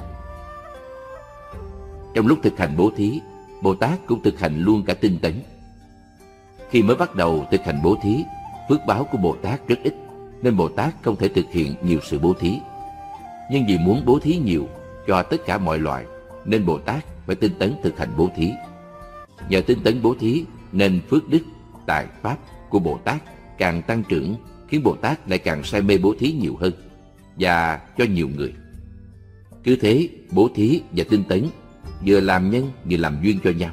Trong lúc thực hành bố thí, Bồ Tát cũng thực hành luôn cả tinh tấn. Khi mới bắt đầu thực hành bố thí, phước báo của Bồ Tát rất ít, nên Bồ Tát không thể thực hiện nhiều sự bố thí. Nhưng vì muốn bố thí nhiều cho tất cả mọi loài, nên Bồ Tát phải tinh tấn thực hành bố thí. Nhờ tinh tấn bố thí nên phước đức, tài pháp của Bồ Tát càng tăng trưởng, khiến Bồ Tát lại càng say mê bố thí nhiều hơn và cho nhiều người. Cứ thế, bố thí và tinh tấn vừa làm nhân vừa làm duyên cho nhau.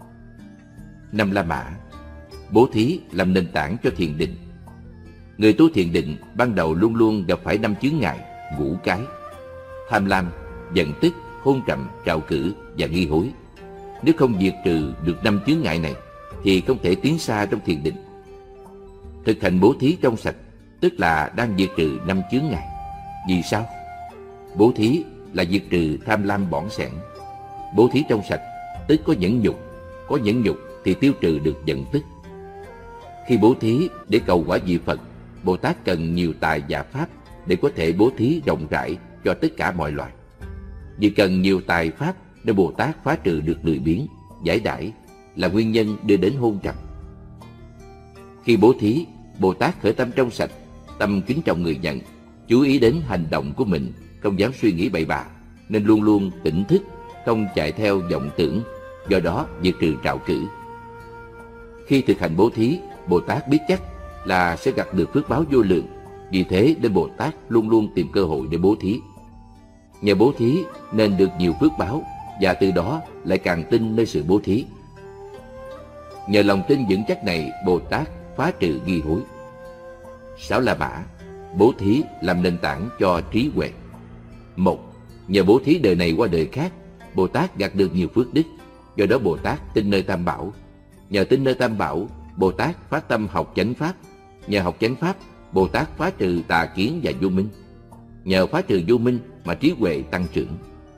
Năm La Mã. Bố thí làm nền tảng cho thiền định. Người tu thiền định ban đầu luôn luôn gặp phải năm chướng ngại, ngũ cái: tham lam, giận tức, hôn trầm, trạo cử và nghi hối. Nếu không diệt trừ được năm chướng ngại này thì không thể tiến xa trong thiền định. Thực hành bố thí trong sạch tức là đang diệt trừ năm chướng ngại. Vì sao? Bố thí là diệt trừ tham lam bỏng sẻn. Bố thí trong sạch tức có nhẫn nhục. Có nhẫn nhục thì tiêu trừ được giận tức. Khi bố thí để cầu quả vị Phật, Bồ Tát cần nhiều tài và pháp để có thể bố thí rộng rãi cho tất cả mọi loài. Vì cần nhiều tài pháp nên Bồ Tát phá trừ được lười biếng, giải đãi, là nguyên nhân đưa đến hôn trầm. Khi bố thí, Bồ Tát khởi tâm trong sạch, tâm kính trọng người nhận, chú ý đến hành động của mình, không dám suy nghĩ bậy bạ, nên luôn luôn tỉnh thức, không chạy theo vọng tưởng, do đó diệt trừ trạo cử. Khi thực hành bố thí, Bồ Tát biết chắc là sẽ gặt được phước báo vô lượng, vì thế nên Bồ Tát luôn luôn tìm cơ hội để bố thí. Nhờ bố thí nên được nhiều phước báo, và từ đó lại càng tin nơi sự bố thí. Nhờ lòng tin vững chắc này, Bồ Tát phá trừ nghi hối. Sáu La Mã. Bố thí làm nền tảng cho trí huệ. Một. Nhờ bố thí đời này qua đời khác, Bồ Tát gặt được nhiều phước đức, do đó Bồ Tát tin nơi Tam Bảo. Nhờ tin nơi Tam Bảo, Bồ Tát phát tâm học chánh pháp. Nhờ học chánh pháp, Bồ Tát phá trừ tà kiến và vô minh. Nhờ phá trừ vô minh mà trí huệ tăng trưởng.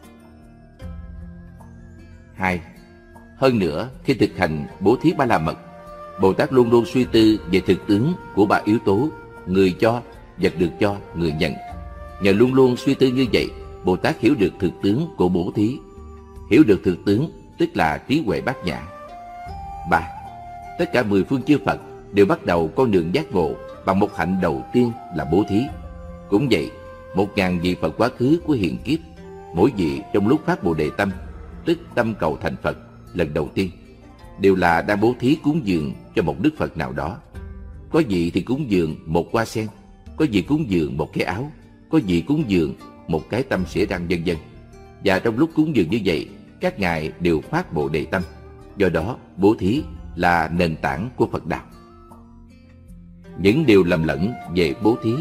Hai. Hơn nữa, khi thực hành bố thí Ba La Mật, Bồ Tát luôn luôn suy tư về thực tướng của ba yếu tố: người cho, vật được cho, người nhận. Nhờ luôn luôn suy tư như vậy, Bồ Tát hiểu được thực tướng của bố thí. Hiểu được thực tướng tức là trí huệ bát nhã. Ba. Tất cả mười phương chư Phật đều bắt đầu con đường giác ngộ bằng một hạnh đầu tiên là bố thí. Cũng vậy, một ngàn vị Phật quá khứ của hiện kiếp, mỗi vị trong lúc phát Bồ Đề tâm, tức tâm cầu thành Phật lần đầu tiên, đều là đang bố thí cúng dường cho một đức Phật nào đó. Có vị thì cúng dường một hoa sen, có vị cúng dường một cái áo, có vị cúng dường một cái tâm xỉa răng, vân vân. Và trong lúc cúng dường như vậy, các ngài đều phát Bồ Đề tâm. Do đó, bố thí là nền tảng của Phật đạo. Những điều lầm lẫn về bố thí.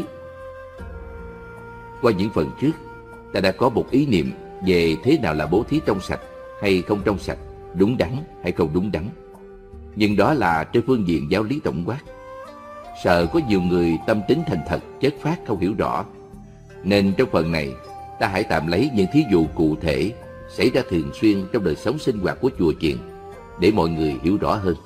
Qua những phần trước, ta đã có một ý niệm về thế nào là bố thí trong sạch hay không trong sạch, đúng đắn hay không đúng đắn. Nhưng đó là trên phương diện giáo lý tổng quát. Sợ có nhiều người tâm tính thành thật, chất phác không hiểu rõ, nên trong phần này ta hãy tạm lấy những thí dụ cụ thể xảy ra thường xuyên trong đời sống sinh hoạt của chùa chiền để mọi người hiểu rõ hơn.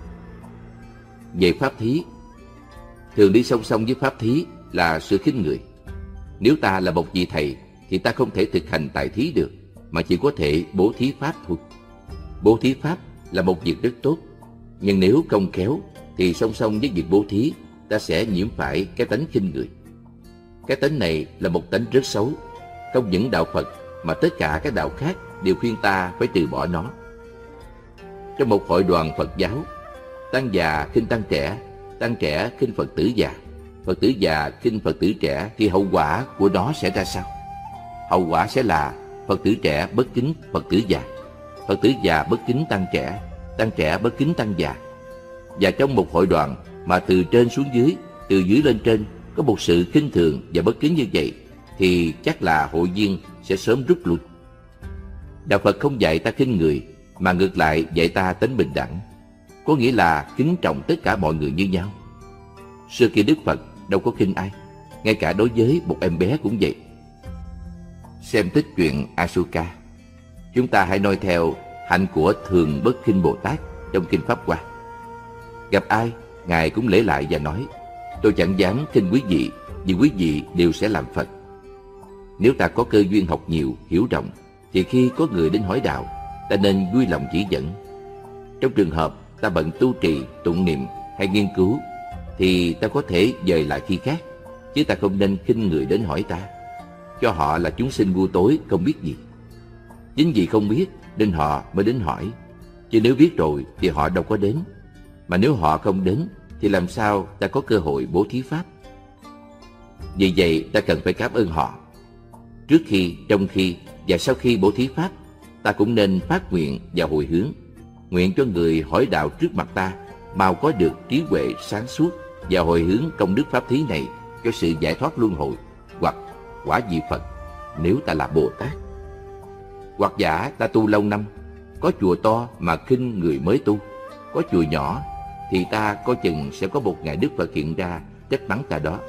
Về pháp thí, thường đi song song với pháp thí là sự khinh người. Nếu ta là một vị thầy thì ta không thể thực hành tài thí được, mà chỉ có thể bố thí pháp thôi. Bố thí pháp là một việc rất tốt, nhưng nếu không khéo thì song song với việc bố thí, ta sẽ nhiễm phải cái tánh khinh người. Cái tánh này là một tánh rất xấu, không những đạo Phật mà tất cả các đạo khác đều khuyên ta phải từ bỏ nó. Trong một hội đoàn Phật giáo, tăng già khinh tăng trẻ, tăng trẻ khinh Phật tử già, Phật tử già khinh Phật tử trẻ, thì hậu quả của nó sẽ ra sao? Hậu quả sẽ là Phật tử trẻ bất kính Phật tử già, Phật tử già bất kính tăng trẻ, tăng trẻ bất kính tăng già. Và trong một hội đoàn mà từ trên xuống dưới, từ dưới lên trên có một sự khinh thường và bất kính như vậy, thì chắc là hội viên sẽ sớm rút lui. Đạo Phật không dạy ta khinh người, mà ngược lại dạy ta tính bình đẳng, có nghĩa là kính trọng tất cả mọi người như nhau. Xưa kia Đức Phật đâu có khinh ai, ngay cả đối với một em bé cũng vậy. xem tích truyện Asuka, chúng ta hãy noi theo hạnh của Thường Bất Khinh Bồ Tát trong Kinh Pháp Hoa. Gặp ai, Ngài cũng lễ lại và nói: tôi chẳng dám khinh quý vị, vì quý vị đều sẽ làm Phật. Nếu ta có cơ duyên học nhiều, hiểu rộng, thì khi có người đến hỏi đạo, ta nên vui lòng chỉ dẫn. Trong trường hợp ta bận tu trì, tụng niệm hay nghiên cứu, thì ta có thể dời lại khi khác, chứ ta không nên khinh người đến hỏi ta, cho họ là chúng sinh ngu tối không biết gì. Chính vì không biết nên họ mới đến hỏi, chứ nếu biết rồi thì họ đâu có đến. Mà nếu họ không đến thì làm sao ta có cơ hội bố thí pháp? Vì vậy ta cần phải cảm ơn họ. Trước khi, trong khi và sau khi bố thí pháp, ta cũng nên phát nguyện và hồi hướng, nguyện cho người hỏi đạo trước mặt ta mau có được trí huệ sáng suốt, và hồi hướng công đức pháp thí này cho sự giải thoát luân hồi, hoặc quả vị Phật nếu ta là Bồ Tát. Hoặc giả ta tu lâu năm, có chùa to mà khinh người mới tu, có chùa nhỏ thì ta coi chừng sẽ có một ngày Đức Phật hiện ra trách mắng ta đó.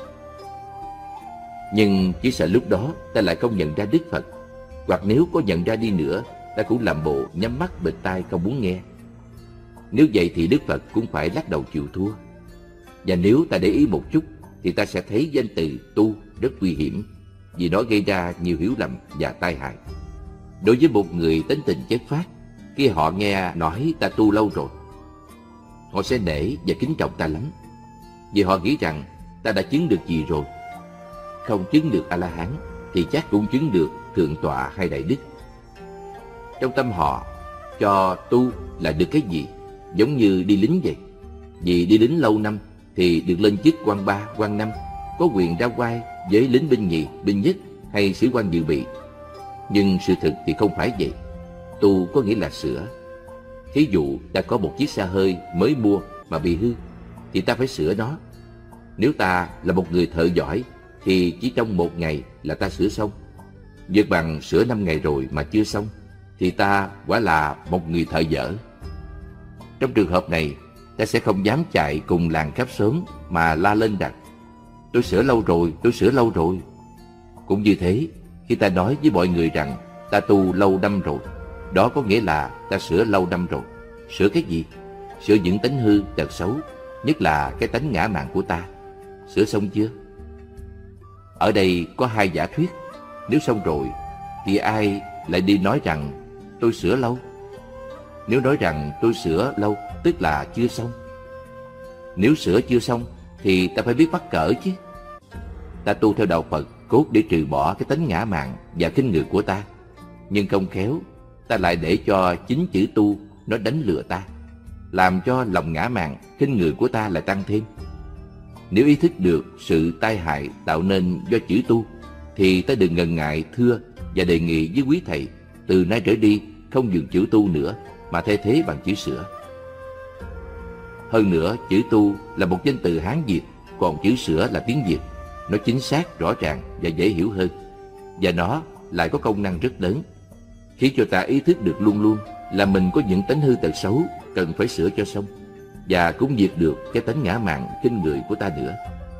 Nhưng chỉ sợ lúc đó ta lại không nhận ra Đức Phật, hoặc nếu có nhận ra đi nữa, ta cũng làm bộ nhắm mắt bịt tai không muốn nghe. Nếu vậy thì Đức Phật cũng phải lắc đầu chịu thua. Và nếu ta để ý một chút thì ta sẽ thấy danh từ tu rất nguy hiểm, vì nó gây ra nhiều hiểu lầm và tai hại. Đối với một người tính tình chất phác, khi họ nghe nói ta tu lâu rồi, họ sẽ nể và kính trọng ta lắm, vì họ nghĩ rằng ta đã chứng được gì rồi. Không chứng được A-la-hán thì chắc cũng chứng được thượng tọa hay đại đức. Trong tâm họ, cho tu là được cái gì, giống như đi lính vậy. Vì đi lính lâu năm thì được lên chức quan ba, quan năm, có quyền ra vai với lính binh nhì, binh nhất hay sĩ quan dự bị. Nhưng sự thực thì không phải vậy. Tu có nghĩa là sửa. Thí dụ ta có một chiếc xe hơi mới mua mà bị hư, thì ta phải sửa nó. Nếu ta là một người thợ giỏi thì chỉ trong một ngày là ta sửa xong. Việc bằng sửa năm ngày rồi mà chưa xong thì ta quả là một người thợ dở. Trong trường hợp này, ta sẽ không dám chạy cùng làng khắp xóm mà la lên rằng tôi sửa lâu rồi, tôi sửa lâu rồi. Cũng như thế, khi ta nói với mọi người rằng ta tu lâu năm rồi, đó có nghĩa là ta sửa lâu năm rồi. Sửa cái gì? Sửa những tánh hư, tật xấu, nhất là cái tánh ngã mạn của ta. Sửa xong chưa? Ở đây có hai giả thuyết. Nếu xong rồi thì ai lại đi nói rằng tôi sửa lâu? Nếu nói rằng tôi sửa lâu tức là chưa xong. Nếu sửa chưa xong thì ta phải biết bắt cỡ chứ. Ta tu theo đạo Phật cốt để trừ bỏ cái tánh ngã mạn và khinh người của ta, nhưng không khéo ta lại để cho chính chữ tu nó đánh lừa ta, làm cho lòng ngã mạn khinh người của ta lại tăng thêm. Nếu ý thức được sự tai hại tạo nên do chữ tu, thì ta đừng ngần ngại thưa và đề nghị với quý thầy từ nay trở đi không dùng chữ tu nữa mà thay thế bằng chữ sửa. Hơn nữa, chữ tu là một danh từ Hán Việt, còn chữ sửa là tiếng Việt. Nó chính xác, rõ ràng và dễ hiểu hơn, và nó lại có công năng rất lớn, khiến cho ta ý thức được luôn luôn là mình có những tánh hư tật xấu cần phải sửa cho xong, và cũng diệt được cái tánh ngã mạn khinh người của ta nữa.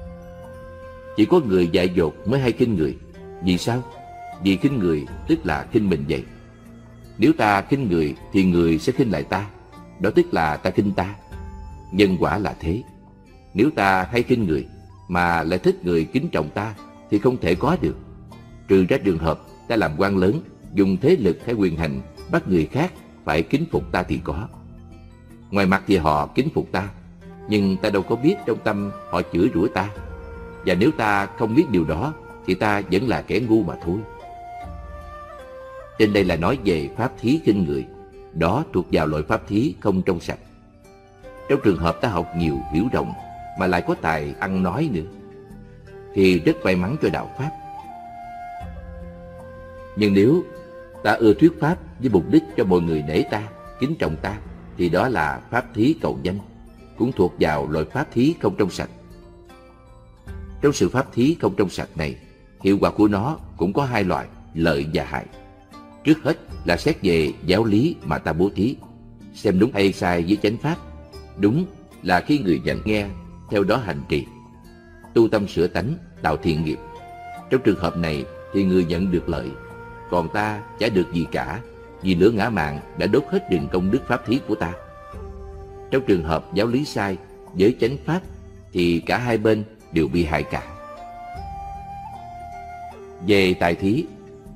Chỉ có người dại dột mới hay khinh người. Vì sao? Vì khinh người tức là khinh mình vậy. Nếu ta khinh người thì người sẽ khinh lại ta, đó tức là ta khinh ta. Nhân quả là thế. Nếu ta hay khinh người mà lại thích người kính trọng ta thì không thể có được, trừ ra trường hợp ta làm quan lớn, dùng thế lực hay quyền hành bắt người khác phải kính phục ta thì có. Ngoài mặt thì họ kính phục ta, nhưng ta đâu có biết trong tâm họ chửi rủa ta. Và nếu ta không biết điều đó thì ta vẫn là kẻ ngu mà thôi. Trên đây là nói về pháp thí khinh người. Đó thuộc vào loại pháp thí không trong sạch. Trong trường hợp ta học nhiều, hiểu rộng mà lại có tài ăn nói nữa thì rất may mắn cho đạo pháp. Nhưng nếu ta ưa thuyết pháp với mục đích cho mọi người nể ta, kính trọng ta, thì đó là pháp thí cầu danh, cũng thuộc vào loại pháp thí không trong sạch. Trong sự pháp thí không trong sạch này, hiệu quả của nó cũng có hai loại, lợi và hại. Trước hết là xét về giáo lý mà ta bố thí, xem đúng hay sai với chánh pháp. Đúng là khi người nhận nghe, theo đó hành trì, tu tâm sửa tánh, tạo thiện nghiệp. Trong trường hợp này thì người nhận được lợi, còn ta chả được gì cả, vì lửa ngã mạn đã đốt hết rừng công đức pháp thí của ta. Trong trường hợp giáo lý sai với chánh pháp thì cả hai bên đều bị hại cả. Về tài thí,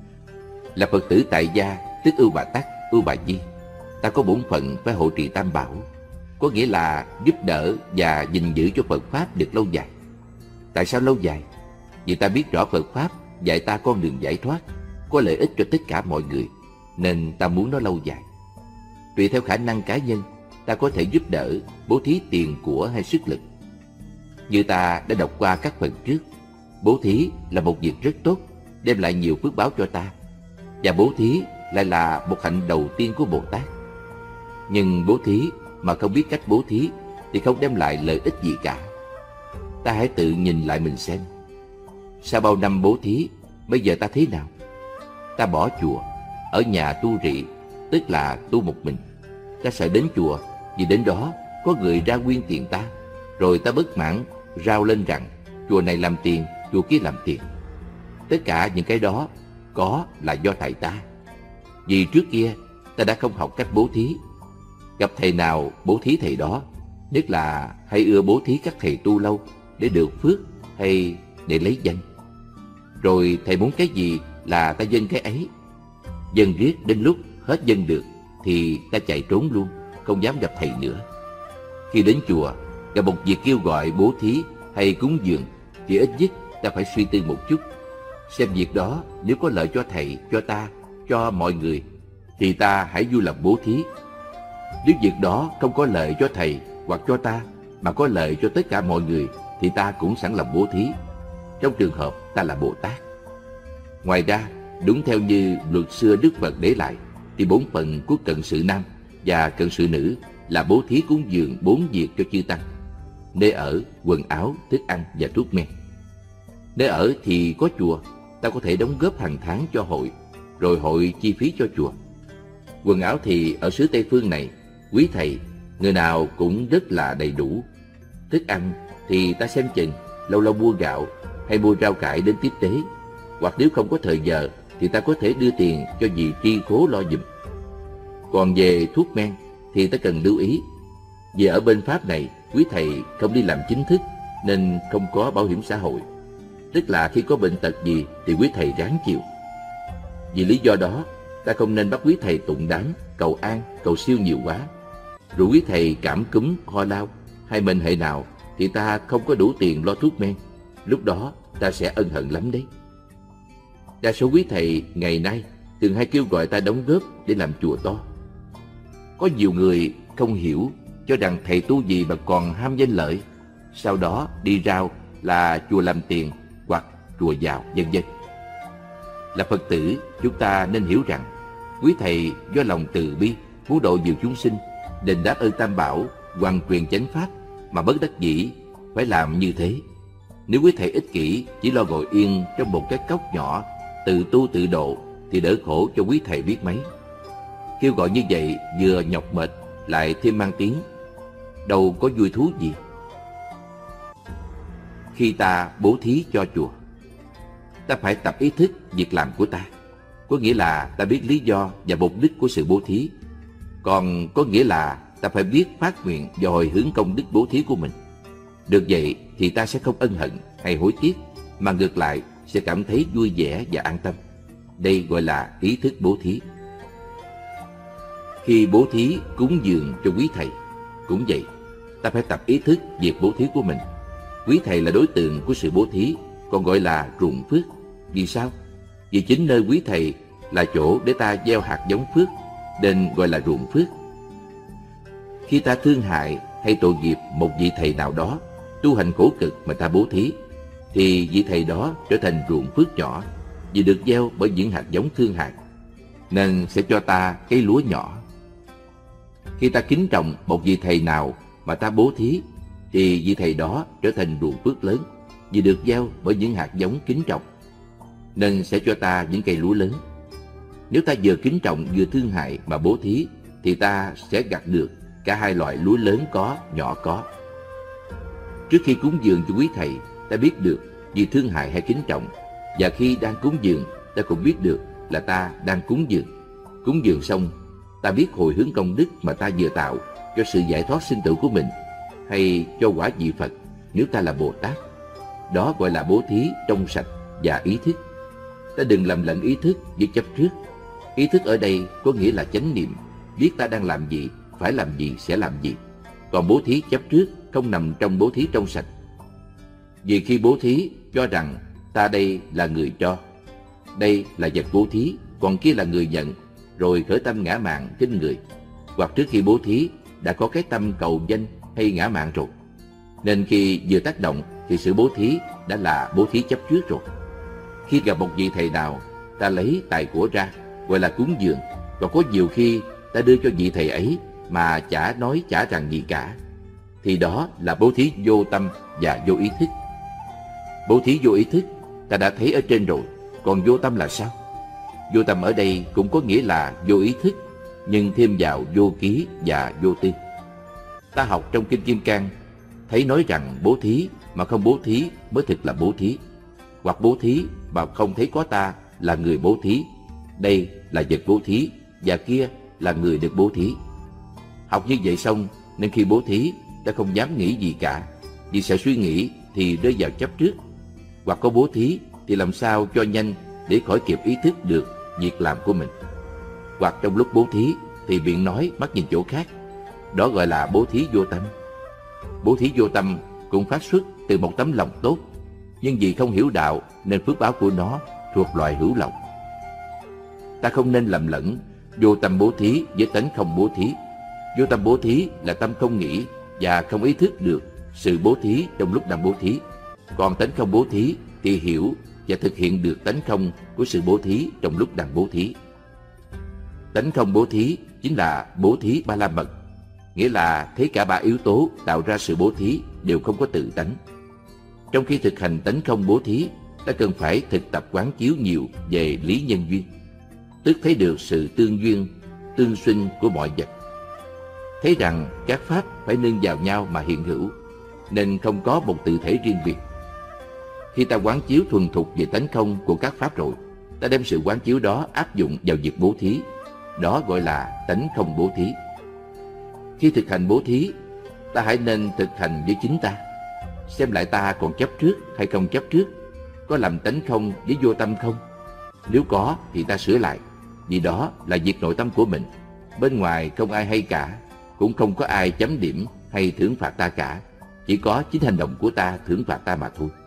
là Phật tử tại gia, tức Ưu Bà Tắc, Ưu Bà Di, ta có bổn phận phải hộ trì tam bảo, có nghĩa là giúp đỡ và gìn giữ cho Phật Pháp được lâu dài. Tại sao lâu dài? Vì ta biết rõ Phật Pháp dạy ta con đường giải thoát, có lợi ích cho tất cả mọi người, nên ta muốn nó lâu dài. Tùy theo khả năng cá nhân, ta có thể giúp đỡ, bố thí tiền của hay sức lực. Như ta đã đọc qua các phần trước, bố thí là một việc rất tốt, đem lại nhiều phước báo cho ta, và bố thí lại là một hạnh đầu tiên của Bồ Tát. Nhưng bố thí mà không biết cách bố thí thì không đem lại lợi ích gì cả. Ta hãy tự nhìn lại mình xem. Sau bao năm bố thí, bây giờ ta thế nào? Ta bỏ chùa, ở nhà tu rị, tức là tu một mình. Ta sợ đến chùa, vì đến đó có người ra quyên tiền ta, rồi ta bất mãn rao lên rằng chùa này làm tiền, chùa kia làm tiền. Tất cả những cái đó có là do tại ta. Vì trước kia ta đã không học cách bố thí. Gặp thầy nào bố thí thầy đó, nhất là hay ưa bố thí các thầy tu lâu để được phước hay để lấy danh. Rồi thầy muốn cái gì là ta dâng cái ấy. Dâng riết đến lúc hết dâng được thì ta chạy trốn luôn, không dám gặp thầy nữa. Khi đến chùa gặp một việc kêu gọi bố thí hay cúng dường thì ít nhất ta phải suy tư một chút, xem việc đó nếu có lợi cho thầy, cho ta, cho mọi người thì ta hãy vui lòng bố thí. Nếu việc đó không có lợi cho thầy hoặc cho ta mà có lợi cho tất cả mọi người thì ta cũng sẵn lòng bố thí, trong trường hợp ta là Bồ Tát. Ngoài ra, đúng theo như luật xưa Đức Phật để lại thì bổn phận của cận sự nam và cận sự nữ là bố thí cúng dường bốn việc cho chư tăng: nơi ở, quần áo, thức ăn và thuốc men. Nơi ở thì có chùa, ta có thể đóng góp hàng tháng cho hội, rồi hội chi phí cho chùa. Quần áo thì ở xứ Tây Phương này, quý thầy người nào cũng rất là đầy đủ. Thức ăn thì ta xem chừng, lâu lâu mua gạo hay mua rau cải đến tiếp tế, hoặc nếu không có thời giờ thì ta có thể đưa tiền cho vị tri khố lo giùm. Còn về thuốc men thì ta cần lưu ý, vì ở bên Pháp này quý thầy không đi làm chính thức nên không có bảo hiểm xã hội, tức là khi có bệnh tật gì thì quý thầy ráng chịu. Vì lý do đó, ta không nên bắt quý thầy tụng đám, cầu an, cầu siêu nhiều quá. Rồi quý thầy cảm cúm, ho lao hay bệnh hệ nào thì ta không có đủ tiền lo thuốc men, lúc đó ta sẽ ân hận lắm đấy. Đa số quý thầy ngày nay thường hay kêu gọi ta đóng góp để làm chùa to. Có nhiều người không hiểu, cho rằng thầy tu gì mà còn ham danh lợi, sau đó đi rao là chùa làm tiền hoặc chùa giàu, vân vân. Là Phật tử, chúng ta nên hiểu rằng quý thầy do lòng từ bi muốn độ nhiều chúng sinh, đền đáp ơn Tam Bảo, hoàn truyền chánh pháp mà bất đắc dĩ phải làm như thế. Nếu quý thầy ích kỷ chỉ lo ngồi yên trong một cái cốc nhỏ tự tu tự độ thì đỡ khổ cho quý thầy biết mấy. Kêu gọi như vậy vừa nhọc mệt lại thêm mang tiếng, đâu có vui thú gì. Khi ta bố thí cho chùa, ta phải tập ý thức việc làm của ta, có nghĩa là ta biết lý do và mục đích của sự bố thí. Còn có nghĩa là ta phải biết phát nguyện và hồi hướng công đức bố thí của mình. Được vậy thì ta sẽ không ân hận hay hối tiếc, mà ngược lại sẽ cảm thấy vui vẻ và an tâm. Đây gọi là ý thức bố thí. Khi bố thí cúng dường cho quý thầy, cũng vậy, ta phải tập ý thức việc bố thí của mình. Quý thầy là đối tượng của sự bố thí, còn gọi là ruộng phước. Vì sao? Vì chính nơi quý thầy là chỗ để ta gieo hạt giống phước, nên gọi là ruộng phước. Khi ta thương hại hay tội nghiệp một vị thầy nào đó tu hành khổ cực mà ta bố thí, thì vị thầy đó trở thành ruộng phước nhỏ, vì được gieo bởi những hạt giống thương hại, nên sẽ cho ta cây lúa nhỏ. Khi ta kính trọng một vị thầy nào mà ta bố thí, thì vị thầy đó trở thành ruộng phước lớn, vì được gieo bởi những hạt giống kính trọng, nên sẽ cho ta những cây lúa lớn. Nếu ta vừa kính trọng vừa thương hại mà bố thí, thì ta sẽ gặt được cả hai loại lúa lớn có, nhỏ có. Trước khi cúng dường cho quý thầy, ta biết được vì thương hại hay kính trọng, và khi đang cúng dường, ta cũng biết được là ta đang cúng dường. Cúng dường xong, ta biết hồi hướng công đức mà ta vừa tạo cho sự giải thoát sinh tử của mình, hay cho quả vị Phật nếu ta là Bồ Tát. Đó gọi là bố thí trong sạch và ý thức. Ta đừng lầm lẫn ý thức với chấp trước. Ý thức ở đây có nghĩa là chánh niệm, biết ta đang làm gì, phải làm gì, sẽ làm gì. Còn bố thí chấp trước không nằm trong bố thí trong sạch. Vì khi bố thí cho rằng ta đây là người cho, đây là vật bố thí, còn kia là người nhận, rồi khởi tâm ngã mạn khinh người. Hoặc trước khi bố thí đã có cái tâm cầu danh hay ngã mạn rồi, nên khi vừa tác động thì sự bố thí đã là bố thí chấp trước rồi. Khi gặp một vị thầy nào, ta lấy tài của ra, gọi là cúng dường. Còn có nhiều khi ta đưa cho vị thầy ấy mà chả nói chả rằng gì cả, thì đó là bố thí vô tâm và vô ý thức. Bố thí vô ý thức ta đã thấy ở trên rồi. Còn vô tâm là sao? Vô tâm ở đây cũng có nghĩa là vô ý thức, nhưng thêm vào vô ký và vô tư. Ta học trong Kinh Kim Cang thấy nói rằng bố thí mà không bố thí mới thực là bố thí, hoặc bố thí mà không thấy có ta là người bố thí. Đây là vật bố thí và kia là người được bố thí. Học như vậy xong nên khi bố thí ta không dám nghĩ gì cả, vì sợ suy nghĩ thì rơi vào chấp trước. Hoặc có bố thí thì làm sao cho nhanh để khỏi kịp ý thức được việc làm của mình. Hoặc trong lúc bố thí thì miệng nói mắt nhìn chỗ khác, đó gọi là bố thí vô tâm. Bố thí vô tâm cũng phát xuất từ một tấm lòng tốt, nhưng vì không hiểu đạo nên phước báo của nó thuộc loại hữu lòng. Ta không nên lầm lẫn vô tâm bố thí với tánh không bố thí. Vô tâm bố thí là tâm không nghĩ và không ý thức được sự bố thí trong lúc đang bố thí. Còn tánh không bố thí thì hiểu và thực hiện được tánh không của sự bố thí trong lúc đang bố thí. Tánh không bố thí chính là bố thí ba la mật, nghĩa là thấy cả ba yếu tố tạo ra sự bố thí đều không có tự tánh. Trong khi thực hành tánh không bố thí, ta cần phải thực tập quán chiếu nhiều về lý nhân duyên, tức thấy được sự tương duyên, tương sinh của mọi vật. Thấy rằng các pháp phải nương vào nhau mà hiện hữu, nên không có một tự thể riêng biệt. Khi ta quán chiếu thuần thục về tánh không của các pháp rồi, ta đem sự quán chiếu đó áp dụng vào việc bố thí. Đó gọi là tánh không bố thí. Khi thực hành bố thí, ta hãy nên thực hành với chính ta, xem lại ta còn chấp trước hay không chấp trước, có làm tánh không với vô tâm không. Nếu có thì ta sửa lại, vì đó là việc nội tâm của mình. Bên ngoài không ai hay cả, cũng không có ai chấm điểm hay thưởng phạt ta cả. Chỉ có chính hành động của ta thưởng phạt ta mà thôi.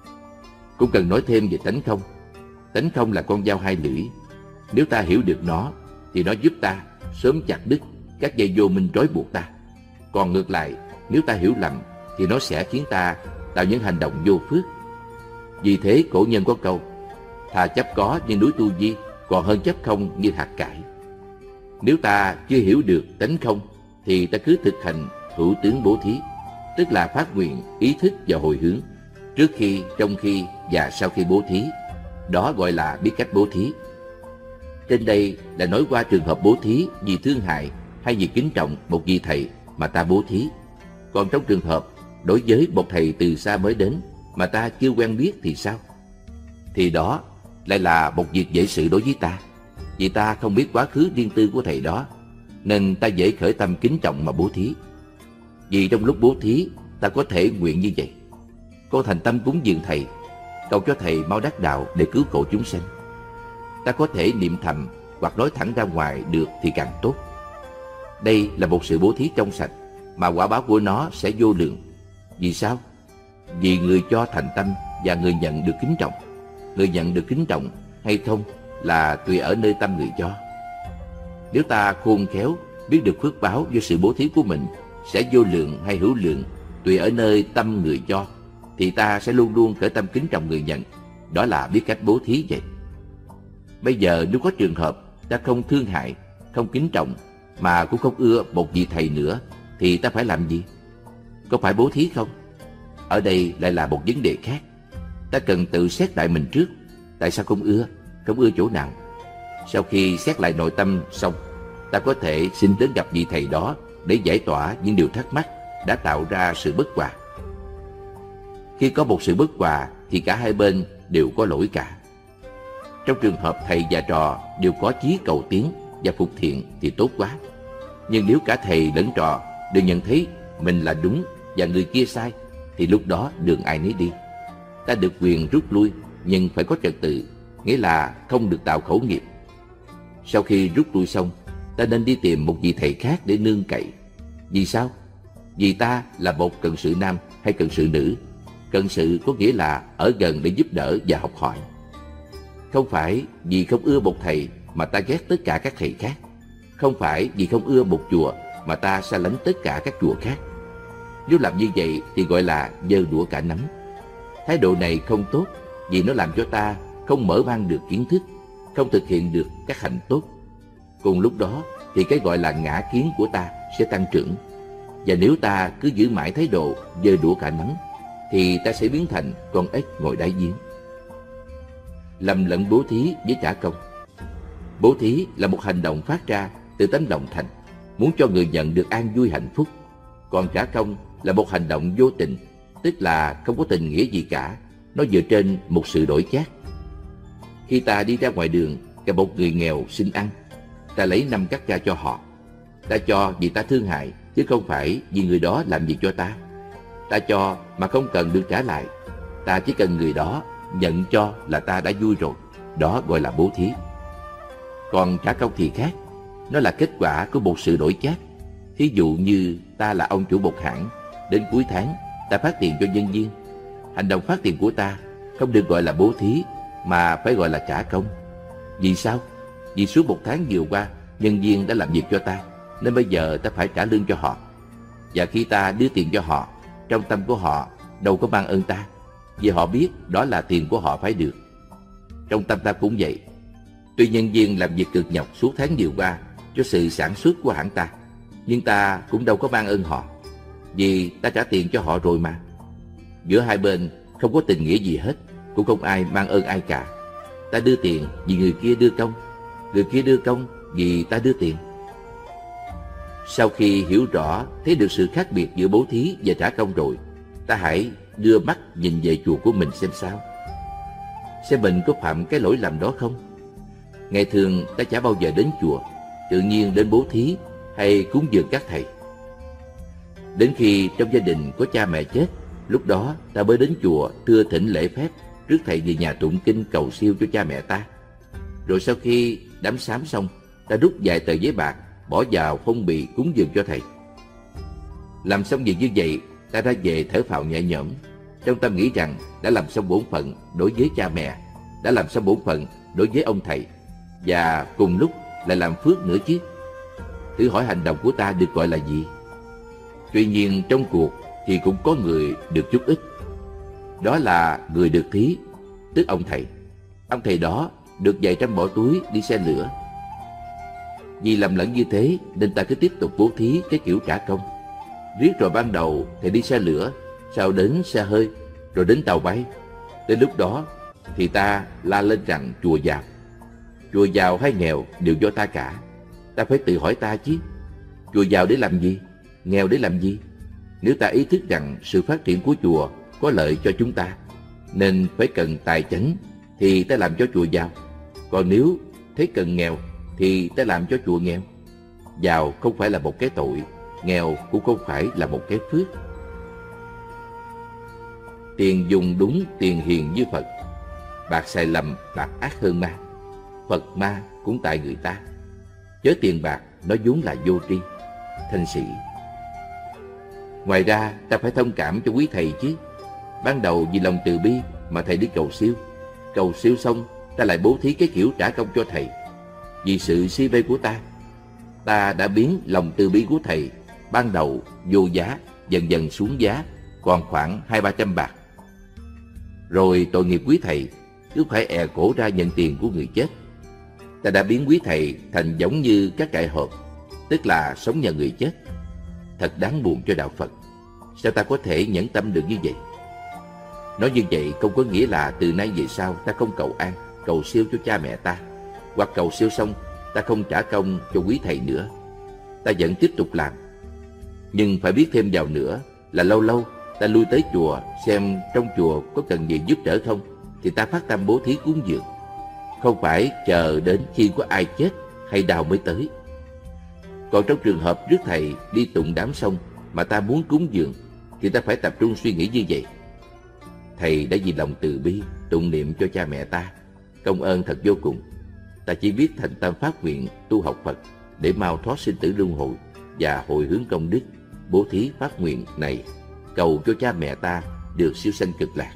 Cũng cần nói thêm về tánh không. Tánh không là con dao hai lưỡi. Nếu ta hiểu được nó thì nó giúp ta sớm chặt đứt các dây vô minh trói buộc ta. Còn ngược lại, nếu ta hiểu lầm thì nó sẽ khiến ta tạo những hành động vô phước. Vì thế cổ nhân có câu: thà chấp có như núi Tu Di, còn hơn chấp không như hạt cải. Nếu ta chưa hiểu được tánh không thì ta cứ thực hành hữu tướng bố thí, tức là phát nguyện, ý thức và hồi hướng trước khi, trong khi và sau khi bố thí. Đó gọi là biết cách bố thí. Trên đây là nói qua trường hợp bố thí vì thương hại hay vì kính trọng một vị thầy mà ta bố thí. Còn trong trường hợp đối với một thầy từ xa mới đến mà ta chưa quen biết thì sao? Thì đó lại là một việc dễ xử đối với ta, vì ta không biết quá khứ riêng tư của thầy đó, nên ta dễ khởi tâm kính trọng mà bố thí. Vì trong lúc bố thí, ta có thể nguyện như vậy: con thành tâm cúng dường thầy, cầu cho thầy mau đắc đạo để cứu khổ chúng sanh. Ta có thể niệm thầm hoặc nói thẳng ra ngoài được thì càng tốt. Đây là một sự bố thí trong sạch, mà quả báo của nó sẽ vô lượng. Vì sao? Vì người cho thành tâm và người nhận được kính trọng. Người nhận được kính trọng hay không là tùy ở nơi tâm người cho. Nếu ta khôn khéo biết được phước báo do sự bố thí của mình sẽ vô lượng hay hữu lượng tùy ở nơi tâm người cho, thì ta sẽ luôn luôn khởi tâm kính trọng người nhận. Đó là biết cách bố thí vậy. Bây giờ nếu có trường hợp ta không thương hại, không kính trọng mà cũng không ưa một vị thầy nữa, thì ta phải làm gì? Có phải bố thí không? Ở đây lại là một vấn đề khác. Ta cần tự xét lại mình trước. Tại sao không ưa? Không ưa chỗ nào? Sau khi xét lại nội tâm xong, ta có thể xin đến gặp vị thầy đó để giải tỏa những điều thắc mắc đã tạo ra sự bất hòa. Khi có một sự bất hòa thì cả hai bên đều có lỗi cả. Trong trường hợp thầy và trò đều có chí cầu tiến và phục thiện thì tốt quá. Nhưng nếu cả thầy lẫn trò đều nhận thấy mình là đúng và người kia sai, thì lúc đó đường ai nấy đi. Ta được quyền rút lui, nhưng phải có trật tự, nghĩa là không được tạo khẩu nghiệp. Sau khi rút lui xong, ta nên đi tìm một vị thầy khác để nương cậy. Vì sao? Vì ta là một cận sự nam hay cận sự nữ. Cận sự có nghĩa là ở gần để giúp đỡ và học hỏi. Không phải vì không ưa một thầy mà ta ghét tất cả các thầy khác. Không phải vì không ưa một chùa mà ta xa lánh tất cả các chùa khác. Nếu làm như vậy thì gọi là giơ đũa cả nắm. Thái độ này không tốt, vì nó làm cho ta không mở mang được kiến thức, không thực hiện được các hạnh tốt. Cùng lúc đó thì cái gọi là ngã kiến của ta sẽ tăng trưởng. Và nếu ta cứ giữ mãi thái độ giơ đũa cả nắm, thì ta sẽ biến thành con ếch ngồi đáy giếng. Lầm lẫn bố thí với trả công. Bố thí là một hành động phát ra từ tấm lòng thành, muốn cho người nhận được an vui hạnh phúc. Còn trả công là một hành động vô tình, tức là không có tình nghĩa gì cả, nó dựa trên một sự đổi chác. Khi ta đi ra ngoài đường gặp một người nghèo xin ăn, ta lấy năm cắt ra cho họ. Ta cho vì ta thương hại, chứ không phải vì người đó làm việc cho ta. Ta cho mà không cần được trả lại. Ta chỉ cần người đó nhận cho là ta đã vui rồi. Đó gọi là bố thí. Còn trả công thì khác, nó là kết quả của một sự đổi chác. Thí dụ như ta là ông chủ một hãng, đến cuối tháng ta phát tiền cho nhân viên. Hành động phát tiền của ta không được gọi là bố thí, mà phải gọi là trả công. Vì sao? Vì suốt một tháng vừa qua, nhân viên đã làm việc cho ta, nên bây giờ ta phải trả lương cho họ. Và khi ta đưa tiền cho họ, trong tâm của họ đâu có mang ơn ta, vì họ biết đó là tiền của họ phải được. Trong tâm ta cũng vậy. Tuy nhân viên làm việc cực nhọc suốt tháng vừa qua cho sự sản xuất của hãng ta, nhưng ta cũng đâu có mang ơn họ, vì ta trả tiền cho họ rồi mà. Giữa hai bên không có tình nghĩa gì hết, cũng không ai mang ơn ai cả. Ta đưa tiền vì người kia đưa công, người kia đưa công vì ta đưa tiền. Sau khi hiểu rõ, thấy được sự khác biệt giữa bố thí và trả công rồi, ta hãy đưa mắt nhìn về chùa của mình xem sao. Xem mình có phạm cái lỗi lầm đó không? Ngày thường ta chả bao giờ đến chùa, tự nhiên đến bố thí hay cúng dường các thầy. Đến khi trong gia đình có cha mẹ chết, lúc đó ta mới đến chùa thưa thỉnh lễ phép trước thầy về nhà tụng kinh cầu siêu cho cha mẹ ta. Rồi sau khi đám sám xong, ta rút vài tờ giấy bạc bỏ vào phong bì cúng dường cho thầy. Làm xong việc như vậy, ta ra về thở phào nhẹ nhõm, trong tâm nghĩ rằng đã làm xong bổn phận đối với cha mẹ, đã làm xong bổn phận đối với ông thầy, và cùng lúc lại làm phước nữa chứ. Thử hỏi hành động của ta được gọi là gì? Tuy nhiên trong cuộc thì cũng có người được chút ít. Đó là người được thí, tức ông thầy. Ông thầy đó được vài trăm bỏ túi đi xe lửa. Vì lầm lẫn như thế nên ta cứ tiếp tục bố thí cái kiểu trả công. Riết rồi ban đầu thầy đi xe lửa, sau đến xe hơi, rồi đến tàu bay. Đến lúc đó thì ta la lên rằng chùa giàu. Chùa giàu hay nghèo đều do ta cả. Ta phải tự hỏi ta chứ, chùa giàu để làm gì, nghèo để làm gì? Nếu ta ý thức rằng sự phát triển của chùa có lợi cho chúng ta, nên phải cần tài chánh, thì ta làm cho chùa giàu. Còn nếu thấy cần nghèo thì ta làm cho chùa nghèo. Giàu không phải là một cái tội, nghèo cũng không phải là một cái phước. Tiền dùng đúng, tiền hiền như Phật. Bạc xài lầm, bạc ác hơn ma. Phật ma cũng tại người ta. Chớ tiền bạc nó vốn là vô tri. Thanh sĩ. Ngoài ra ta phải thông cảm cho quý thầy chứ. Ban đầu vì lòng từ bi mà thầy đi cầu siêu. Cầu siêu xong ta lại bố thí cái kiểu trả công cho thầy. Vì sự si mê của ta, ta đã biến lòng từ bi của thầy ban đầu vô giá dần dần xuống giá, còn khoảng hai ba trăm bạc. Rồi tội nghiệp quý thầy cứ phải è cổ ra nhận tiền của người chết. Ta đã biến quý thầy thành giống như các trại hộp, tức là sống nhờ người chết. Thật đáng buồn cho đạo Phật. Sao ta có thể nhẫn tâm được như vậy? Nói như vậy không có nghĩa là từ nay về sau ta không cầu an, cầu siêu cho cha mẹ ta, hoặc cầu siêu xong ta không trả công cho quý thầy nữa. Ta vẫn tiếp tục làm. Nhưng phải biết thêm vào nữa là lâu lâu ta lui tới chùa xem trong chùa có cần gì giúp đỡ không, thì ta phát tâm bố thí cúng dường. không phải chờ đến khi có ai chết hay đau mới tới. Còn trong trường hợp rước thầy đi tụng đám xong mà ta muốn cúng dường, thì ta phải tập trung suy nghĩ như vậy: thầy đã vì lòng từ bi tụng niệm cho cha mẹ ta, công ơn thật vô cùng. Ta chỉ biết thành tâm phát nguyện tu học Phật để mau thoát sinh tử luân hồi và hồi hướng công đức bố thí phát nguyện này, cầu cho cha mẹ ta được siêu sanh cực lạc.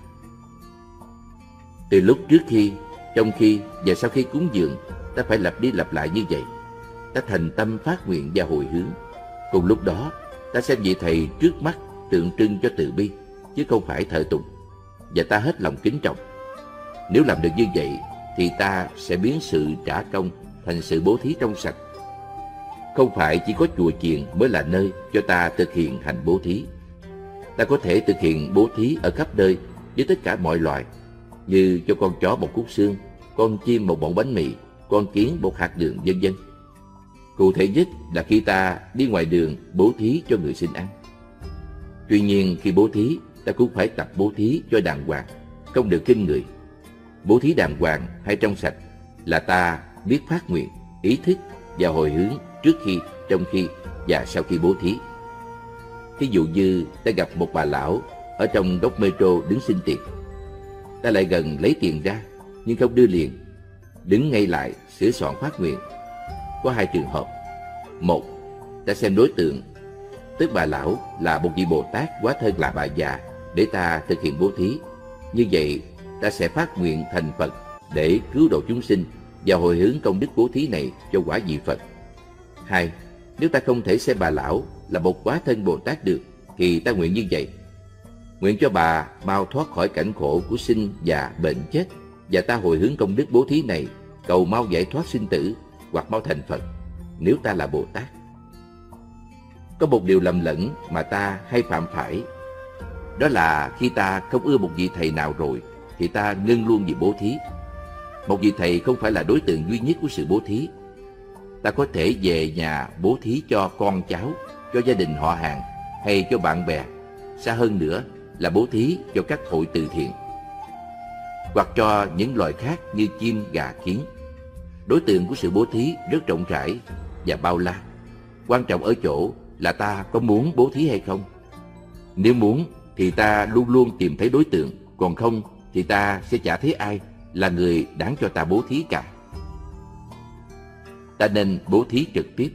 Từ lúc trước khi, trong khi và sau khi cúng dường, ta phải lặp đi lặp lại như vậy. Ta thành tâm phát nguyện và hồi hướng. Cùng lúc đó, ta xem vị thầy trước mắt tượng trưng cho từ bi, chứ không phải thờ tụng, và ta hết lòng kính trọng. Nếu làm được như vậy, thì ta sẽ biến sự trả công thành sự bố thí trong sạch. Không phải chỉ có chùa chiền mới là nơi cho ta thực hiện hành bố thí. Ta có thể thực hiện bố thí ở khắp nơi với tất cả mọi loài, như cho con chó một khúc xương, con chim một bọng bánh mì, con kiến một hạt đường, vân vân. Cụ thể nhất là khi ta đi ngoài đường bố thí cho người xin ăn. Tuy nhiên, khi bố thí, ta cũng phải tập bố thí cho đàng hoàng, không được khinh người. Bố thí đàng hoàng hay trong sạch là ta biết phát nguyện, ý thức và hồi hướng trước khi, trong khi và sau khi bố thí. Thí dụ như ta gặp một bà lão ở trong góc metro đứng xin tiền. Ta lại gần lấy tiền ra nhưng không đưa liền, đứng ngay lại sửa soạn phát nguyện. Có hai trường hợp: một, ta xem đối tượng, tức bà lão là một vị Bồ Tát hóa thân là bà già, để ta thực hiện bố thí. Như vậy ta sẽ phát nguyện thành Phật để cứu độ chúng sinh và hồi hướng công đức bố thí này cho quả vị Phật. Hai, nếu ta không thể xem bà lão là một hóa thân Bồ Tát được, thì ta nguyện như vậy: nguyện cho bà mau thoát khỏi cảnh khổ của sinh già bệnh chết, và ta hồi hướng công đức bố thí này, cầu mau giải thoát sinh tử hoặc mau thành Phật, nếu ta là Bồ Tát. Có một điều lầm lẫn mà ta hay phạm phải, đó là khi ta không ưa một vị thầy nào rồi thì ta ngưng luôn việc bố thí. Một vị thầy không phải là đối tượng duy nhất của sự bố thí. Ta có thể về nhà bố thí cho con cháu, cho gia đình họ hàng hay cho bạn bè. Xa hơn nữa là bố thí cho các hội từ thiện, hoặc cho những loài khác như chim, gà, kiến. Đối tượng của sự bố thí rất rộng rãi và bao la. Quan trọng ở chỗ là ta có muốn bố thí hay không. Nếu muốn thì ta luôn luôn tìm thấy đối tượng, còn không thì ta sẽ chả thấy ai là người đáng cho ta bố thí cả. Ta nên bố thí trực tiếp.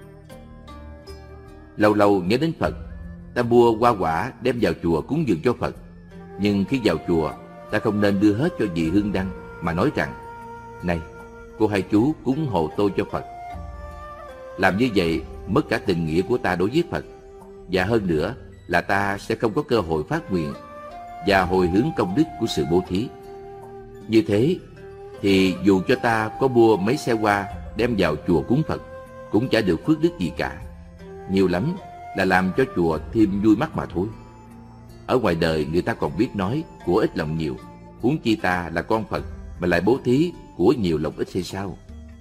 Lâu lâu nhớ đến Phật, ta mua hoa quả đem vào chùa cúng dường cho Phật. Nhưng khi vào chùa, ta không nên đưa hết cho vị hương đăng, mà nói rằng: này, cô hai chú cúng hộ tôi cho Phật. Làm như vậy mất cả tình nghĩa của ta đối với Phật, và hơn nữa là ta sẽ không có cơ hội phát nguyện và hồi hướng công đức của sự bố thí. Như thế thì dù cho ta có mua mấy xe hoa đem vào chùa cúng Phật, cũng chả được phước đức gì cả. Nhiều lắm là làm cho chùa thêm vui mắt mà thôi. Ở ngoài đời người ta còn biết nói của ít lòng nhiều, huống chi ta là con Phật mà lại bố thí của nhiều lòng ít hay sao?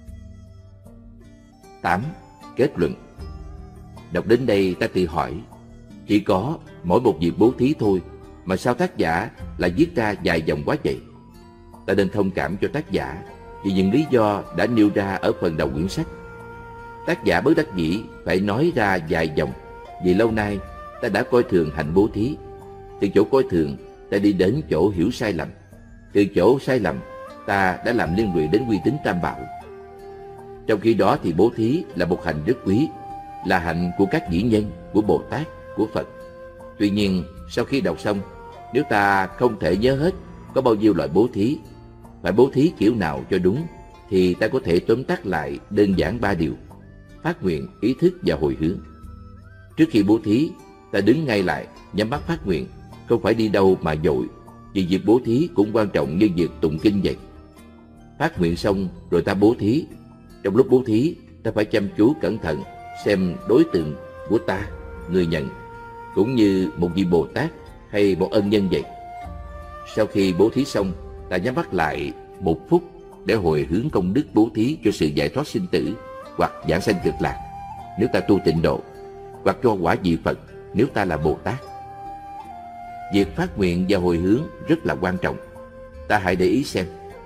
Tám. Kết luận. Đọc đến đây ta tự hỏi, chỉ có mỗi một việc bố thí thôi mà sao tác giả lại viết ra dài dòng quá vậy? Ta nên thông cảm cho tác giả vì những lý do đã nêu ra ở phần đầu quyển sách. Tác giả bất đắc dĩ phải nói ra dài dòng vì lâu nay ta đã coi thường hạnh bố thí. Từ chỗ coi thường, ta đi đến chỗ hiểu sai lầm. Từ chỗ sai lầm, ta đã làm liên lụy đến uy tín Tam Bảo. Trong khi đó thì bố thí là một hành rất quý, là hạnh của các vĩ nhân, của Bồ Tát, của Phật. Tuy nhiên, sau khi đọc xong, nếu ta không thể nhớ hết có bao nhiêu loại bố thí, phải bố thí kiểu nào cho đúng, thì ta có thể tóm tắt lại đơn giản ba điều: phát nguyện, ý thức và hồi hướng. Trước khi bố thí, ta đứng ngay lại, nhắm mắt phát nguyện, không phải đi đâu mà vội, vì việc bố thí cũng quan trọng như việc tụng kinh vậy. Phát nguyện xong rồi ta bố thí. Trong lúc bố thí, ta phải chăm chú cẩn thận xem đối tượng của ta, người nhận, cũng như một vị Bồ Tát hay một ân nhân vậy. Sau khi bố thí xong, ta nhắm mắt lại một phút để hồi hướng công đức bố thí cho sự giải thoát sinh tử hoặc giảng sanh cực lạc nếu ta tu tịnh độ, hoặc cho quả vị Phật nếu ta là Bồ Tát. Việc phát nguyện và hồi hướng rất là quan trọng. Ta hãy để ý xem.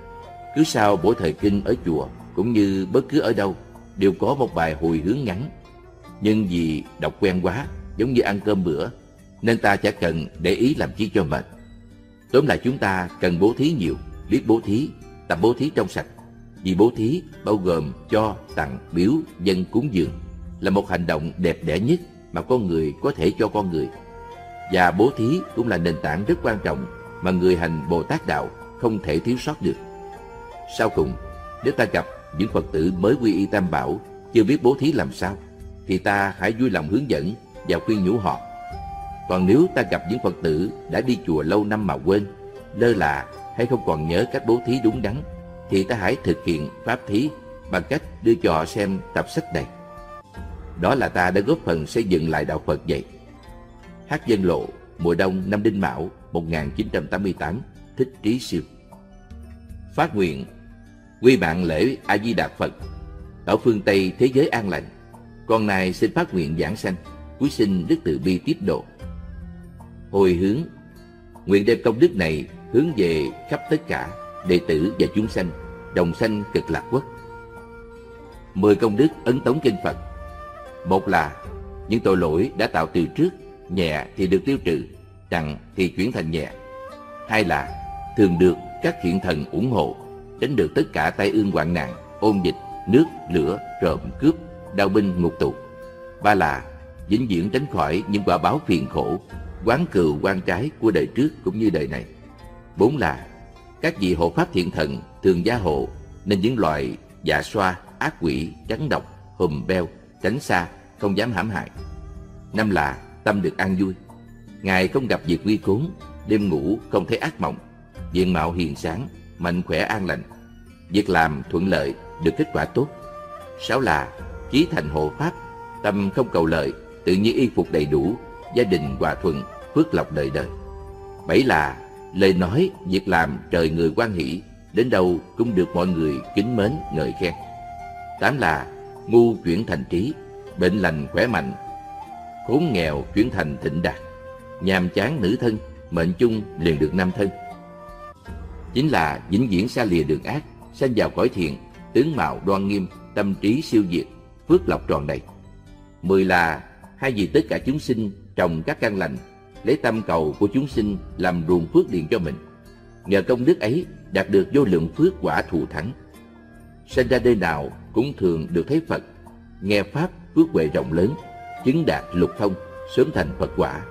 Cứ sau mỗi thời kinh ở chùa cũng như bất cứ ở đâu đều có một bài hồi hướng ngắn. Nhưng vì đọc quen quá, giống như ăn cơm bữa, nên ta chả cần để ý làm chi cho mệt. Tóm lại chúng ta cần bố thí nhiều, biết bố thí, tập bố thí trong sạch. Vì bố thí bao gồm cho, tặng, biếu, dâng, cúng dường là một hành động đẹp đẽ nhất mà con người có thể cho con người. Và bố thí cũng là nền tảng rất quan trọng mà người hành Bồ Tát đạo không thể thiếu sót được. Sau cùng, nếu ta gặp những Phật tử mới quy y Tam Bảo chưa biết bố thí làm sao, thì ta hãy vui lòng hướng dẫn và khuyên nhủ họ. Còn nếu ta gặp những Phật tử đã đi chùa lâu năm mà quên, lơ là hay không còn nhớ cách bố thí đúng đắn, thì ta hãy thực hiện pháp thí bằng cách đưa cho họ xem tập sách này. Đó là ta đã góp phần xây dựng lại đạo Phật vậy. Hát Dân Lộ, mùa đông năm Đinh Mão một nghìn chín trăm tám mươi tám, Thích Trí Siêu. Phát nguyện: quy mạng lễ A Di Đà Phật, ở phương Tây thế giới an lành, con nay xin phát nguyện giảng sanh, cuối sinh đức từ bi tiếp độ. Hồi hướng: nguyện đem công đức này hướng về khắp tất cả đệ tử và chúng sanh, đồng sanh cực lạc quốc. Mười công đức ấn tống kinh Phật. Một là những tội lỗi đã tạo từ trước, nhẹ thì được tiêu trừ, nặng thì chuyển thành nhẹ. Hai là thường được các thiện thần ủng hộ, tránh được tất cả tai ương hoạn nạn, ôn dịch, nước, lửa, trộm, cướp, đao binh, ngục tù. Ba là vĩnh viễn tránh khỏi những quả báo phiền khổ, oán cừu oan trái của đời trước cũng như đời này. Bốn là các vị hộ pháp thiện thần thường gia hộ, nên những loài dạ xoa, ác quỷ, rắn độc, hùm beo tránh xa, không dám hãm hại. Năm là tâm được an vui, ngày không gặp việc nguy khốn, đêm ngủ không thấy ác mộng, diện mạo hiền sáng, mạnh khỏe an lành, việc làm thuận lợi, được kết quả tốt. Sáu là chí thành hộ pháp, tâm không cầu lợi, tự nhiên y phục đầy đủ, gia đình hòa thuận, phước lộc đời đời. Bảy là lời nói, việc làm trời người hoan hỷ, đến đâu cũng được mọi người kính mến ngợi khen. Tám là ngu chuyển thành trí, bệnh lành khỏe mạnh, khốn nghèo chuyển thành thịnh đạt, nhàm chán nữ thân, mệnh chung liền được nam thân. Chín là vĩnh viễn xa lìa đường ác, sanh vào cõi thiện, tướng mạo đoan nghiêm, tâm trí siêu diệt, phước lộc tròn đầy. Mười là hay vì tất cả chúng sinh trồng các căn lành, lấy tâm cầu của chúng sinh làm ruộng phước điền cho mình, nhờ công đức ấy đạt được vô lượng phước quả thù thắng. Sinh ra nơi nào cũng thường được thấy Phật, nghe pháp phước huệ rộng lớn, chứng đạt lục thông, sớm thành Phật quả.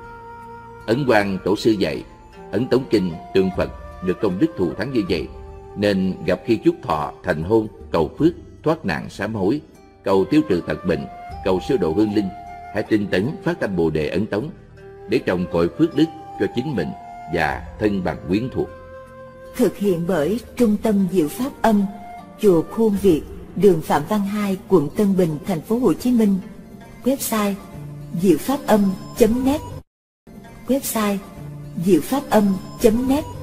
Ấn Quang Tổ sư dạy, ấn tống kinh tượng Phật được công đức thù thắng như vậy, nên gặp khi chúc thọ, thành hôn, cầu phước, thoát nạn sám hối, cầu tiêu trừ tật bệnh, cầu siêu độ hương linh, hãy tinh tấn phát tâm Bồ đề ấn tống để trồng cội phước đức cho chính mình và thân bằng quyến thuộc. Thực hiện bởi Trung tâm Diệu Pháp Âm, chùa Khuôn Việt, đường Phạm Văn Hai, quận Tân Bình, thành phố Hồ Chí Minh. Website diệu pháp âm chấm net. Website diệu pháp âm chấm net.